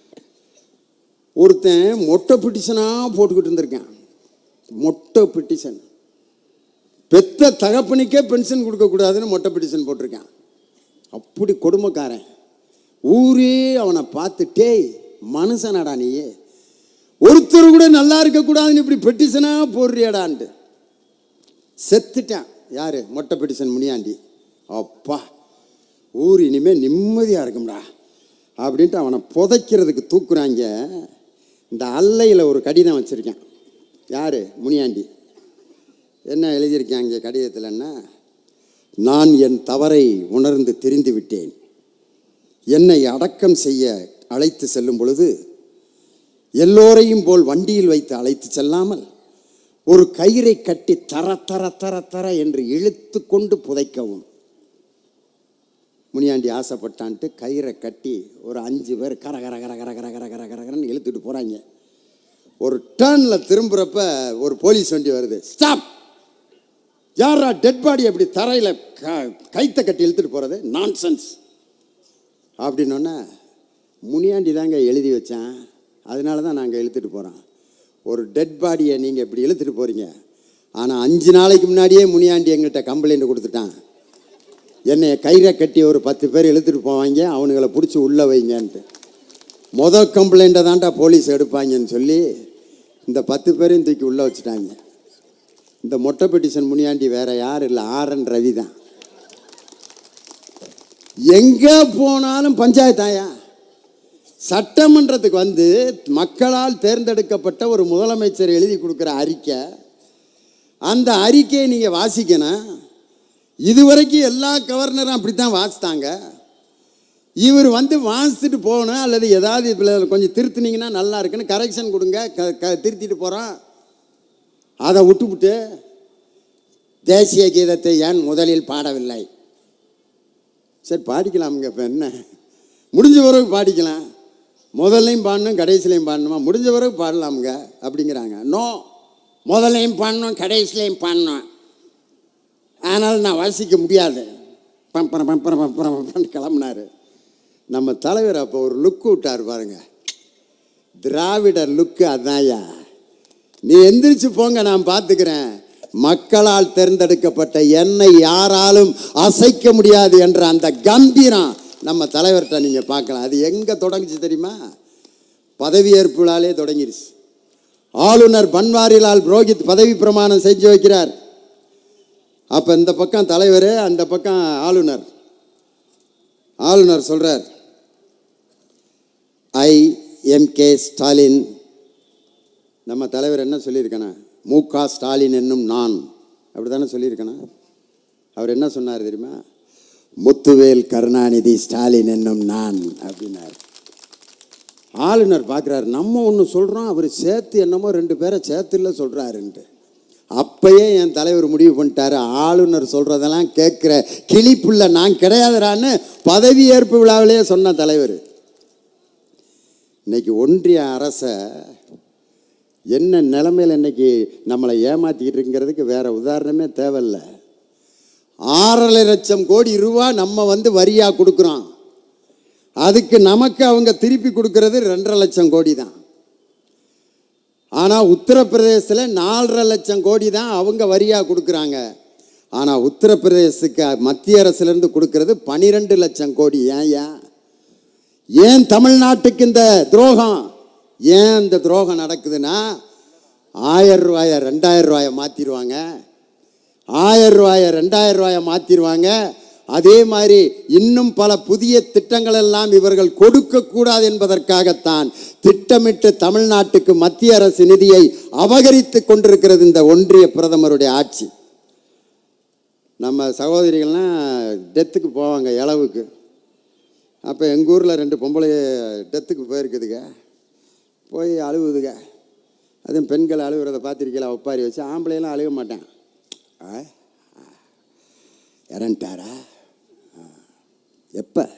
ஒருத்தன் மொட்டை பிட்டிஷனாக போட்டுக்கிட்டு இருந்திருக்கேன். மொட்டை பிட்டிஷன், பெத்த தகப்பனுக்கே பென்ஷன் கொடுக்கக்கூடாதுன்னு மொட்டை பிட்டிஷன் போட்டிருக்கான். அப்படி கொடுமைக்காரன். ஊரே அவனை பார்த்துட்டே, மனுஷனாடா நீயே, ஒருத்தர் கூட நல்லா இருக்கக்கூடாதுன்னு இப்படி பெட்டிஷனாக போடுறியாடான்ட்டு செத்துட்டான். யாரு? மொட்டை பெட்டிஷன் முனியாண்டி. அப்பா, ஊர் இனிமேல் நிம்மதியாக இருக்கும்டா அப்படின்ட்டு அவனை புதைக்கிறதுக்கு தூக்குறாங்க. இந்த அல்லையில் ஒரு கடிதம் வச்சுருக்கேன். யார்? முனியாண்டி. என்ன எழுதியிருக்காங்க கடிதத்தில்ன்னா, நான் என் தவறை உணர்ந்து தெரிந்து விட்டேன். என்னை அடக்கம் செய்ய அழைத்து செல்லும் பொழுது எல்லோரையும் போல் வண்டியில் வைத்து அழைத்து செல்லாமல் ஒரு கயிறை கட்டி தர தர தர தர என்று இழுத்து கொண்டு புதைக்கவும் முனியாண்டி ஆசைப்பட்டான்ட்டு கயிறை கட்டி ஒரு 5 பேர் கர கர கர கர கர கர கர கரன்னு இழுத்துட்டு போகிறாங்க. ஒரு டர்னில் திரும்புகிறப்ப ஒரு போலீஸ் வண்டி வருது. ஸ்டாப், யாரா டெட் பாடி அப்படி தரையில் கைத்தை கட்டி இழுத்துட்டு போகிறது, நான்சென்ஸ் அப்படின்னோடனே முனியாண்டி தாங்க எழுதி வச்சேன், அதனால தான் நாங்கள் இழுத்துட்டு போகிறோம். ஒரு டெட் பாடியை நீங்கள் இப்படி இழுத்துட்டு போகிறீங்க. ஆனால் 5 நாளைக்கு முன்னாடியே முனியாண்டி எங்கள்கிட்ட கம்ப்ளைண்ட் கொடுத்துட்டான், என்னை கயிறை கட்டி ஒரு 10 பேர் இழுத்துட்டு போவாங்க, அவனுங்களை பிடிச்சி உள்ளே வைங்கன்ட்டு. மொதல் கம்ப்ளைண்ட்டை தான்டா போலீஸ் எடுப்பாங்கன்னு சொல்லி இந்த 10 பேரையும் தூக்கி உள்ளே வச்சுட்டாங்க. இந்த மொட்டை பெட்டிஷன் முனியாண்டி வேற யார் இல்லை, ஆர்என் ரவி தான். எங்கே போனாலும் பஞ்சாயத்தாயா. சட்டமன்றத்துக்கு வந்து மக்களால் தேர்ந்தெடுக்கப்பட்ட ஒரு முதலமைச்சர் எழுதி கொடுக்குற அறிக்கை, அந்த அறிக்கையை நீங்கள் வாசிக்கணும். இதுவரைக்கும் எல்லா கவர்னரும் அப்படித்தான் வாசித்தாங்க. இவர் வந்து வாசிச்சுட்டு போகணும், அல்லது ஏதாவது இதில் கொஞ்சம் திருத்தினீங்கன்னா நல்லா இருக்குன்னு கரெக்ஷன் கொடுங்க, திருத்திட்டு போகிறான். அதை விட்டுவிட்டு தேசிய கீதத்தை ஏன் முதலில் பாடவில்லை? சரி பாடிக்கலாமுங்க, இப்போ என்ன முடிஞ்ச பிறகு பாடிக்கலாம், முதல்லையும் பாடணும் கடைசிலையும் பாடணுமா? முடிஞ்ச பிறகு பாடலாமுங்க அப்படிங்கிறாங்க. நோ, முதல்லையும் பாடணும் கடைசிலையும் பாடணும், ஆனால் நான் வாசிக்க முடியாது, பம்பரம் பம்பரம் பம்பரம் பம்பரன்னு கிளம்புனார். நம்ம தலைவர் அப்போ ஒரு லுக்கு விட்டார் பாருங்க, திராவிடர் லுக்கு. அதான்யா, நீ எந்திரிச்சு போங்க நான் பார்த்துக்கிறேன், மக்களால் தேர்ந்தெடுக்கப்பட்ட என்னை யாராலும் அசைக்க முடியாது என்ற அந்த கம்பீரம் நம்ம தலைவர்கிட்ட நீங்கள் பார்க்கலாம். அது எங்கே தொடங்குச்சு தெரியுமா? பதவியேற்பு விழாலே தொடங்கிருச்சு. ஆளுநர் பன்வாரிலால் புரோஹித் பதவி பிரமாணம் செஞ்சு வைக்கிறார். அப்போ இந்த பக்கம் தலைவர், அந்த பக்கம் ஆளுநர். ஆளுநர் சொல்கிறார், I.M.K. ஸ்டாலின். நம்ம தலைவர் என்ன சொல்லியிருக்கேனா? மு.க. ஸ்டாலின் என்னும் நான், அப்படி தானே சொல்லியிருக்கேனா? அவர் என்ன சொன்னார் தெரியுமா? முத்துவேல் கருணாநிதி ஸ்டாலின் என்னும் நான் அப்படின்னார். ஆளுநர் பார்க்குறாரு, நம்ம ஒன்று சொல்கிறோம், அவர் சேர்த்து என்னமோ 2 பேரை சேர்த்துல சொல்கிறாருன்ட்டு. அப்பயே என் தலைவர் முடிவு பண்ணிட்டாரு, ஆளுநர் சொல்கிறதெல்லாம் கேட்குற கிளிப்புள்ள நான் கிடையாதுறான்னு பதவியேற்பு விழாவிலேயே சொன்ன தலைவர். இன்னைக்கு ஒன்றிய அரசை என்ன நிலைமையில் இன்னைக்கு நம்மளை ஏமாற்றிக்கிட்டு இருக்கிறதுக்கு வேற உதாரணமே தேவையில்லை. 6.5 லட்சம் கோடி ரூபா நம்ம வந்து வரியாக கொடுக்குறோம், அதுக்கு நமக்கு அவங்க திருப்பி கொடுக்கறது 2.5 லட்சம் கோடி தான். ஆனால் உத்தரப்பிரதேசத்தில் 4.5 லட்சம் கோடி தான் அவங்க வரியாக கொடுக்குறாங்க. ஆனால் உத்தரப்பிரதேசத்துக்கு மத்திய அரசுலேருந்து கொடுக்கறது 12 லட்சம் கோடி. ஏன் தமிழ்நாட்டுக்கு இந்த துரோகம்? ஏன் இந்த துரோகம் நடக்குதுன்னா, 1000 ரூபாயை 2000 ரூபாயை மாற்றிடுவாங்க, 1000 ரூபாயை 2000 ரூபாயை மாற்றிடுவாங்க. அதே மாதிரி இன்னும் பல புதிய திட்டங்கள் எல்லாம் இவர்கள் கொடுக்கக்கூடாது என்பதற்காகத்தான் திட்டமிட்டு தமிழ்நாட்டுக்கு மத்திய அரசு நிதியை அபகரித்து கொண்டிருக்கிறது இந்த ஒன்றிய பிரதமருடைய ஆட்சி. நம்ம சகோதரிகள்லாம் டெத்துக்கு போவாங்க இளவுக்கு. அப்போ எங்கள் ஊரில் 2 பொம்பளை டெத்துக்கு போயிருக்குதுங்க, போய் அழுவுதுங்க. அதுவும் பெண்கள் அழுகுறத பார்த்துருக்கீங்களா? ஒப்பாரி வச்சு. ஆம்பளையெல்லாம் அழுக மாட்டேன். இறந்துட்டாரா? எப்போ?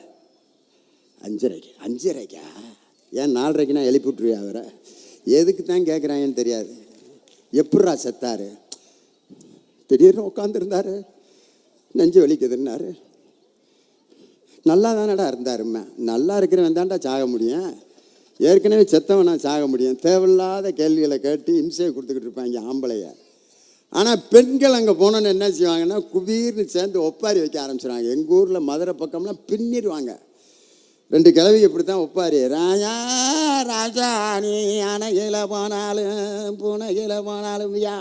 5:30. ஏன் 4:30க்குனா எழுப்பி விட்டுருவியா அவரை? எதுக்கு தான் கேட்குறாங்கன்னு தெரியாது. எப்பட்றா செத்தாரு? திடீர்னு உட்காந்துருந்தாரு, நெஞ்சு வலிக்குதுன்னாரு. நல்லா தானடா இருந்தாரும்மா. நல்லா இருக்கிறவன் தான்டா சாக முடியும், ஏற்கனவே செத்தவனா சாக முடியும். தேவையில்லாத கேள்விகளை கேட்டு இம்சையை கொடுத்துக்கிட்டு இருப்பாங்க ஆம்பளைய. ஆனால் பெண்கள் அங்கே போனோன்னு என்ன செய்வாங்கன்னா, குபீர்னு சேர்ந்து ஒப்பாரி வைக்க ஆரம்பிச்சிடுவாங்க. எங்கள் ஊரில் மதுரை பக்கம்லாம் பின்னிடுவாங்க. 2 கிழவிக்கு இப்படி தான் ஒப்பாரி. ராஜா ராஜா நீ அணையில போனாலும் புனையில போனாலும் யா.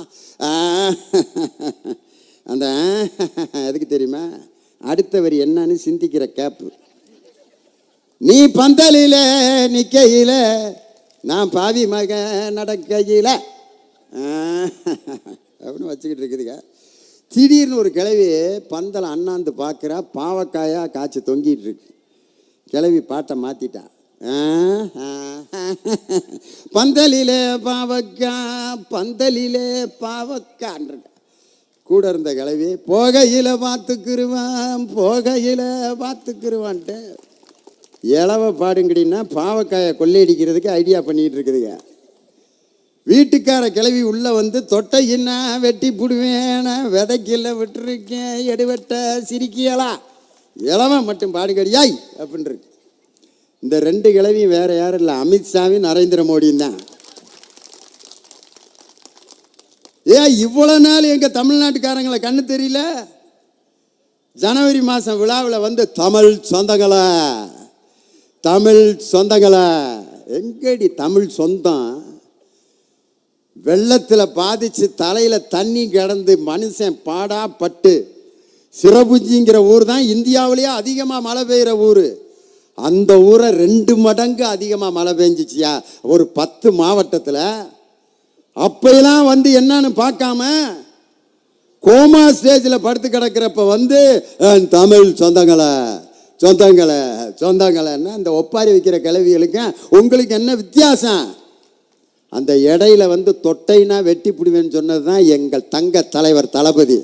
அந்த எதுக்கு தெரியுமா? அடுத்த வரி என்னன்னு சிந்திக்கிற கேப்பு. நீ பந்தலில நிக்கையில நான் பாவி மக நடக்கையில அப்படின்னு வச்சுக்கிட்டு இருக்குதுங்க. திடீர்னு ஒரு கிழவி பந்தலை அண்ணாந்து பார்க்குறா, பாவக்காயா காய்ச்சி தொங்கிட்டு இருக்கு. கிழவி பாட்டை மாற்றிட்டா. பந்தலிலே பாவக்கா பந்தலிலே பாவக்கான்ற கூட இருந்த கிழவி போகையில் பார்த்துக்குருவான்ட்டு இளவ பாடுங்கடின்னா பாவக்காயை கொள்ளையடிக்கிறதுக்கு ஐடியா பண்ணிட்டு இருக்குதுங்க. வீட்டுக்கார கிளவி உள்ள வந்து தொட்டையின்னா வெட்டி புடுவேன விதைக்கில்ல விட்டுருக்கேன் எடுவட்ட சிரிக்கியலா இளவன் மட்டும் பாடுங்கடியாய் அப்படின்னு. இந்த ரெண்டு கிழவியும் வேற யாரும் இல்லை, அமித்ஷாவும் நரேந்திர மோடியும் தான். இவ்வளவு நாள் எங்க தமிழ்நாட்டுக்காரங்களை கண்ணு தெரியல. ஜனவரி மாசம் விழாவில் வந்து தமிழ் சொந்தங்களா எங்கடி தமிழ் சொந்தம்? வெள்ளத்தில் பாதிச்சு தலையில தண்ணி கிடந்து மனுஷன் பாடா பட்டு சிரபுஞ்சிங்கிற ஊர் தான் இந்தியாவிலேயே அதிகமாக மழை பெய்கிற ஊர். அந்த ஊரை 2 மடங்கு அதிகமாக மழை பெஞ்சிச்சியா ஒரு 10 மாவட்டத்தில். அப்பெல்லாம் வந்து என்னன்னு பார்க்காம கோமா ஸ்டேஜில் படுத்து கிடக்கிறப்ப வந்து தமிழ் சொந்தங்களன்னா அந்த ஒப்பாரி வைக்கிற கிளவிகளுக்கு உங்களுக்கு என்ன வித்தியாசம்? அந்த இடையில வந்து தொட்டைனா வெட்டி பிடிவேன்னு சொன்னது தான் எங்கள் தங்க தலைவர் தளபதி.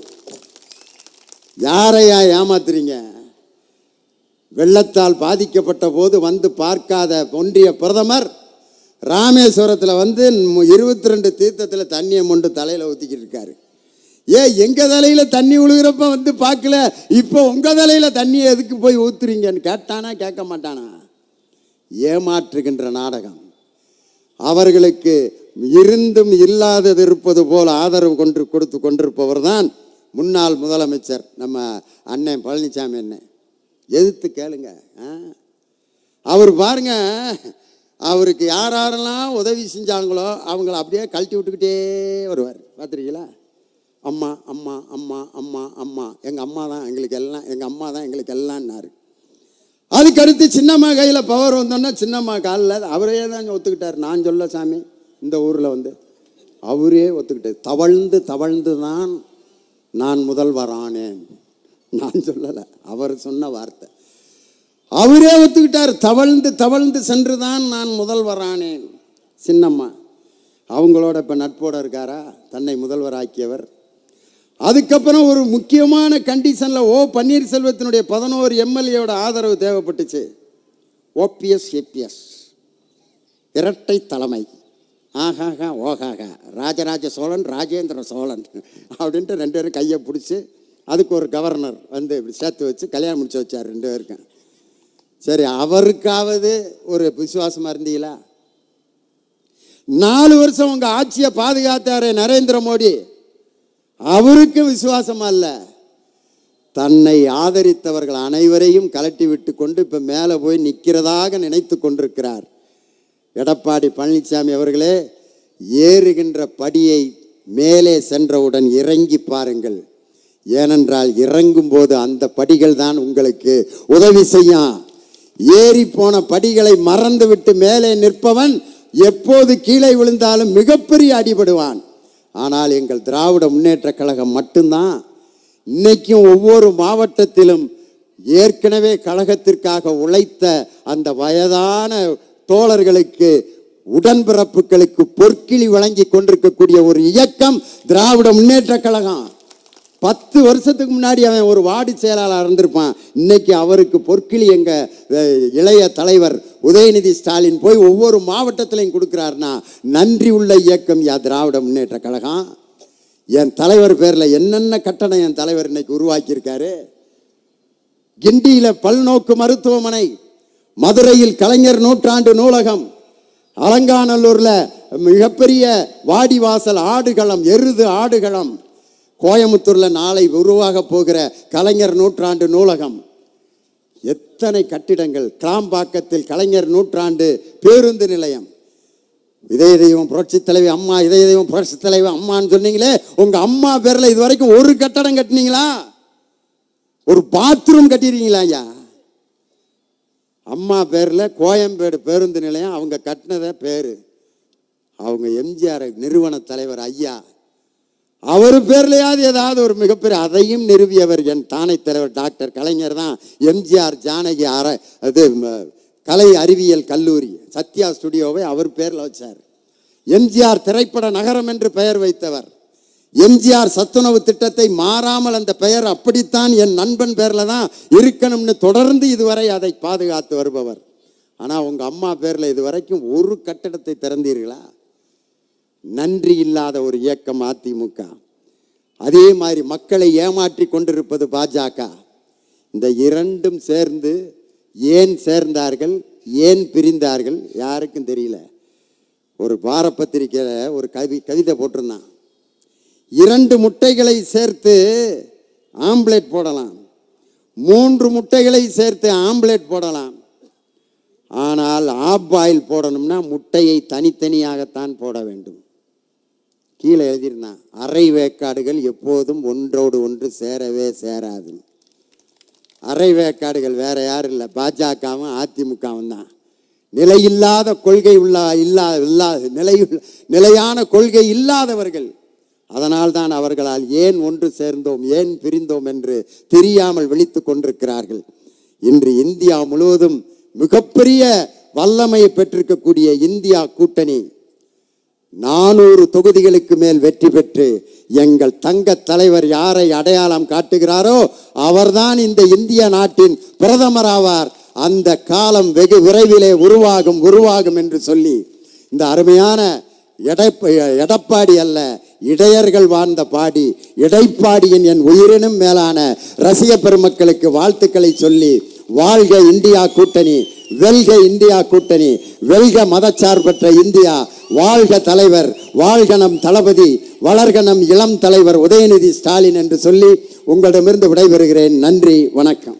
யாரையா ஏமாத்துறீங்க? வெள்ளத்தால் பாதிக்கப்பட்ட போது வந்து பார்க்காத ஒன்றிய பிரதமர் ராமேஸ்வரத்தில் வந்து 22 தீர்த்தத்தில் தண்ணியை மொண்டு தலையில் ஊற்றிக்கிட்டு இருக்காரு. எங்கள் தலையில் தண்ணி விழுகிறப்ப வந்து பார்க்கல, இப்போ உங்கள் தலையில் தண்ணியை எதுக்கு போய் ஊற்றுறீங்கன்னு கேட்டானா கேட்க மாட்டானா? ஏமாற்றுகின்ற நாடகம். அவர்களுக்கு இருந்தும் இல்லாதது இருப்பது போல் ஆதரவு கொடுத்து கொண்டிருப்பவர் தான் முன்னாள் முதலமைச்சர் நம்ம அண்ணன் பழனிசாமி. அண்ணன் எதிர்த்து கேளுங்க. அவர் பாருங்க, அவருக்கு யாரெல்லாம் உதவி செஞ்சாங்களோ அவங்கள அப்படியே கழட்டி விட்டுக்கிட்டே வருவார். பார்த்துருக்கீங்களா? அம்மா அம்மா அம்மா அம்மா அம்மா எங்கள் அம்மா தான் எங்களுக்கு எல்லாம்னாரு. அதுக்கடுத்து சின்னம்மா கையில் பவர் வந்தோன்னா சின்னம்மா காலில் அவரே தான் ஒத்துக்கிட்டார். நான் சொல்ல சாமி, இந்த ஊரில் வந்து அவரே ஒத்துக்கிட்டார். தவழ்ந்து தான் நான் முதல்வரானேன். நான் சொல்லலை, அவர் சொன்ன வார்த்தை. அவரே ஒத்துக்கிட்டார். தவழ்ந்து சென்றுதான் நான் முதல்வரானேன். சின்னம்மா அவங்களோட இப்போ நட்போட இருக்காரா? தன்னை முதல்வராக்கியவர். அதுக்கப்புறம் ஒரு முக்கியமான கண்டிஷனில் பன்னீர்செல்வத்தினுடைய 11 எம்எல்ஏவோட ஆதரவு தேவைப்பட்டுச்சு. ஓபிஎஸ் ஏபிஎஸ் இரட்டை தலைமை, ஆஹாகா ஓஹாகா, ராஜராஜ சோழன் ராஜேந்திர சோழன் அப்படின்ட்டு 2 பேரும் கையை பிடிச்சி அதுக்கு ஒரு கவர்னர் வந்து இப்படி சேர்த்து வச்சு கல்யாணம் முடிச்சு வச்சார் 2 பேருக்கும். சரி, அவருக்காவது ஒரு விசுவாசமாக இருந்தீங்களா? 4 வருஷம் உங்கள் ஆட்சியை பாதுகாத்தாரு நரேந்திர மோடி, அவருக்கு விசுவாசமா இல்லை. தன்னை ஆதரித்தவர்கள் அனைவரையும் கலட்டி விட்டு கொண்டு இப்போ மேலே போய் நிற்கிறதாக நினைத்து கொண்டிருக்கிறார் எடப்பாடி பழனிசாமி அவர்களே. ஏறுகின்ற படியை மேலே சென்றவுடன் இறங்கி பாருங்கள். ஏனென்றால் இறங்கும் போது அந்த படிகள் தான் உங்களுக்கு உதவி செய்யும். ஏறி போன படிகளை மறந்து விட்டு மேலே நிற்பவன் எப்போது கீழே விழுந்தாலும் மிகப்பெரிய அடிபடுவான். ஆனால் எங்கள் திராவிட முன்னேற்ற கழகம் மட்டும்தான் இன்னைக்கும் ஒவ்வொரு மாவட்டத்திலும் ஏற்கனவே கழகத்திற்காக உழைத்த அந்த வயதான தோழர்களுக்கு உடன்பிறப்புகளுக்கு பொற்கிழி வழங்கி கொண்டிருக்கக்கூடிய ஒரு இயக்கம் திராவிட முன்னேற்ற கழகம். 10 வருஷத்துக்கு முன்னாடி அவன் ஒரு வார்டு செயலாளர் இருந்திருப்பான். இன்னைக்கு அவருக்கு பொற்கிழி எங்க இளைய தலைவர் உதயநிதி ஸ்டாலின் போய் ஒவ்வொரு மாவட்டத்திலையும் கொடுக்கிறார்னா நன்றி உள்ள இயக்கம் திராவிட முன்னேற்ற கழகம். என் தலைவர் பேரில் என்னென்ன கட்டணம் என் தலைவர் இன்னைக்கு உருவாக்கியிருக்காரு. கிண்டியில் பல்நோக்கு மருத்துவமனை, மதுரையில் கலைஞர் நூற்றாண்டு நூலகம், அலங்காநல்லூர்ல மிகப்பெரிய வாடிவாசல் ஆடுகளம், எருது ஆடுகளம், கோயம்புத்தூர்ல நாளை உருவாக போகிற கலைஞர் நூற்றாண்டு நூலகம், எத்தனை கட்டிடங்கள், கிளாம்பாக்கத்தில் கலைஞர் நூற்றாண்டு பேருந்து நிலையம், இதய தெய்வம் புரட்சி தலைவி அம்மா, இதய தெய்வம் புரட்சி தலைவி அம்மான்னு சொன்னீங்களே, உங்க அம்மா பேர்ல இது வரைக்கும் ஒரு கட்டடம் கட்டினீங்களா? ஒரு பாத்ரூம் கட்டிருக்கீங்களா? ஐயா, அம்மா பேர்ல கோயம்பேடு பேருந்து நிலையம் அவங்க கட்டினத பேரு. அவங்க எம்ஜிஆர் நிறுவன தலைவர் ஐயா அவர் பேர்லையாவது ஏதாவது ஒரு மிகப்பெரிய அதையும் நிறுவியவர் என் தானை தலைவர் டாக்டர் கலைஞர் தான். எம்ஜிஆர் ஜானகி அது கலை அறிவியல் கல்லூரி சத்யா ஸ்டுடியோவை அவர் பேரில் வச்சார். எம்ஜிஆர் திரைப்பட நகரம் என்று பெயர் வைத்தவர். எம்ஜிஆர் சத்துணவு திட்டத்தை மாறாமல் அந்த பெயர் அப்படித்தான் என் நண்பன் பேரில் தான் இருக்கணும்னு தொடர்ந்து இதுவரை அதை பாதுகாத்து வருபவர். ஆனால் உங்கள் அம்மா பேரில் இதுவரைக்கும் ஒரு கட்டடத்தை திறந்தீர்களா? நன்றி இல்லாத ஒரு இயக்கம் அதிமுக. அதே மாதிரி மக்களை ஏமாற்றி கொண்டிருப்பது பாஜக. இந்த இரண்டும் சேர்ந்து ஏன் சேர்ந்தார்கள், ஏன் பிரிந்தார்கள் யாருக்கும் தெரியல. ஒரு வார பத்திரிக்கையில் ஒரு கவிதை போட்டிருந்தான். 2 முட்டைகளை சேர்த்து ஆம்லேட் போடலாம், 3 முட்டைகளை சேர்த்து ஆம்லேட் போடலாம். ஆனால் ஆப் பாயில் போடணும்னா முட்டையை தனித்தனியாகத்தான் போட வேண்டும். கீழே எழுதியிருந்தான், அரை வேக்காடுகள் எப்போதும் ஒன்றோடு ஒன்று சேரவே சேராது. அரை வேக்காடுகள் வேற யாரும் இல்லை, பாஜகவும் அதிமுகவும் தான். நிலையில்லாத கொள்கை நிலையான கொள்கை இல்லாதவர்கள். அதனால்தான் அவர்களால் ஏன் ஒன்று சேர்ந்தோம், ஏன் பிரிந்தோம் என்று தெரியாமல் விழித்து கொண்டிருக்கிறார்கள். இன்று இந்தியா முழுவதும் மிகப்பெரிய வல்லமையை பெற்றிருக்கக்கூடிய இந்தியா கூட்டணி 400 தொகுதிகளுக்கு மேல் வெற்றி பெற்று எங்கள் தங்க தலைவர் யாரை அடையாளம் காட்டுகிறாரோ அவர்தான் இந்த இந்திய நாட்டின் பிரதமர் ஆவார். அந்த காலம் வெகு விரைவிலே உருவாகும் என்று சொல்லி இந்த அருமையான எடப்பாடி அல்ல, இடையர்கள் வாழ்ந்த பாடி இடைப்பாடியின் என் உயிரினும் மேலான ரசிக பெருமக்களுக்கு வாழ்த்துக்களை சொல்லி, வாழ்க இந்தியா கூட்டணி, வெல்க இந்தியா கூட்டணி, வெல்க மதச்சார்பற்ற இந்தியா, வாழ்க தலைவர், வாழ்க நம் தளபதி, வளர்க நம் இளம் தலைவர் உதயநிதி ஸ்டாலின் என்று சொல்லி உங்களிடமிருந்து விடைபெறுகிறேன். நன்றி, வணக்கம்.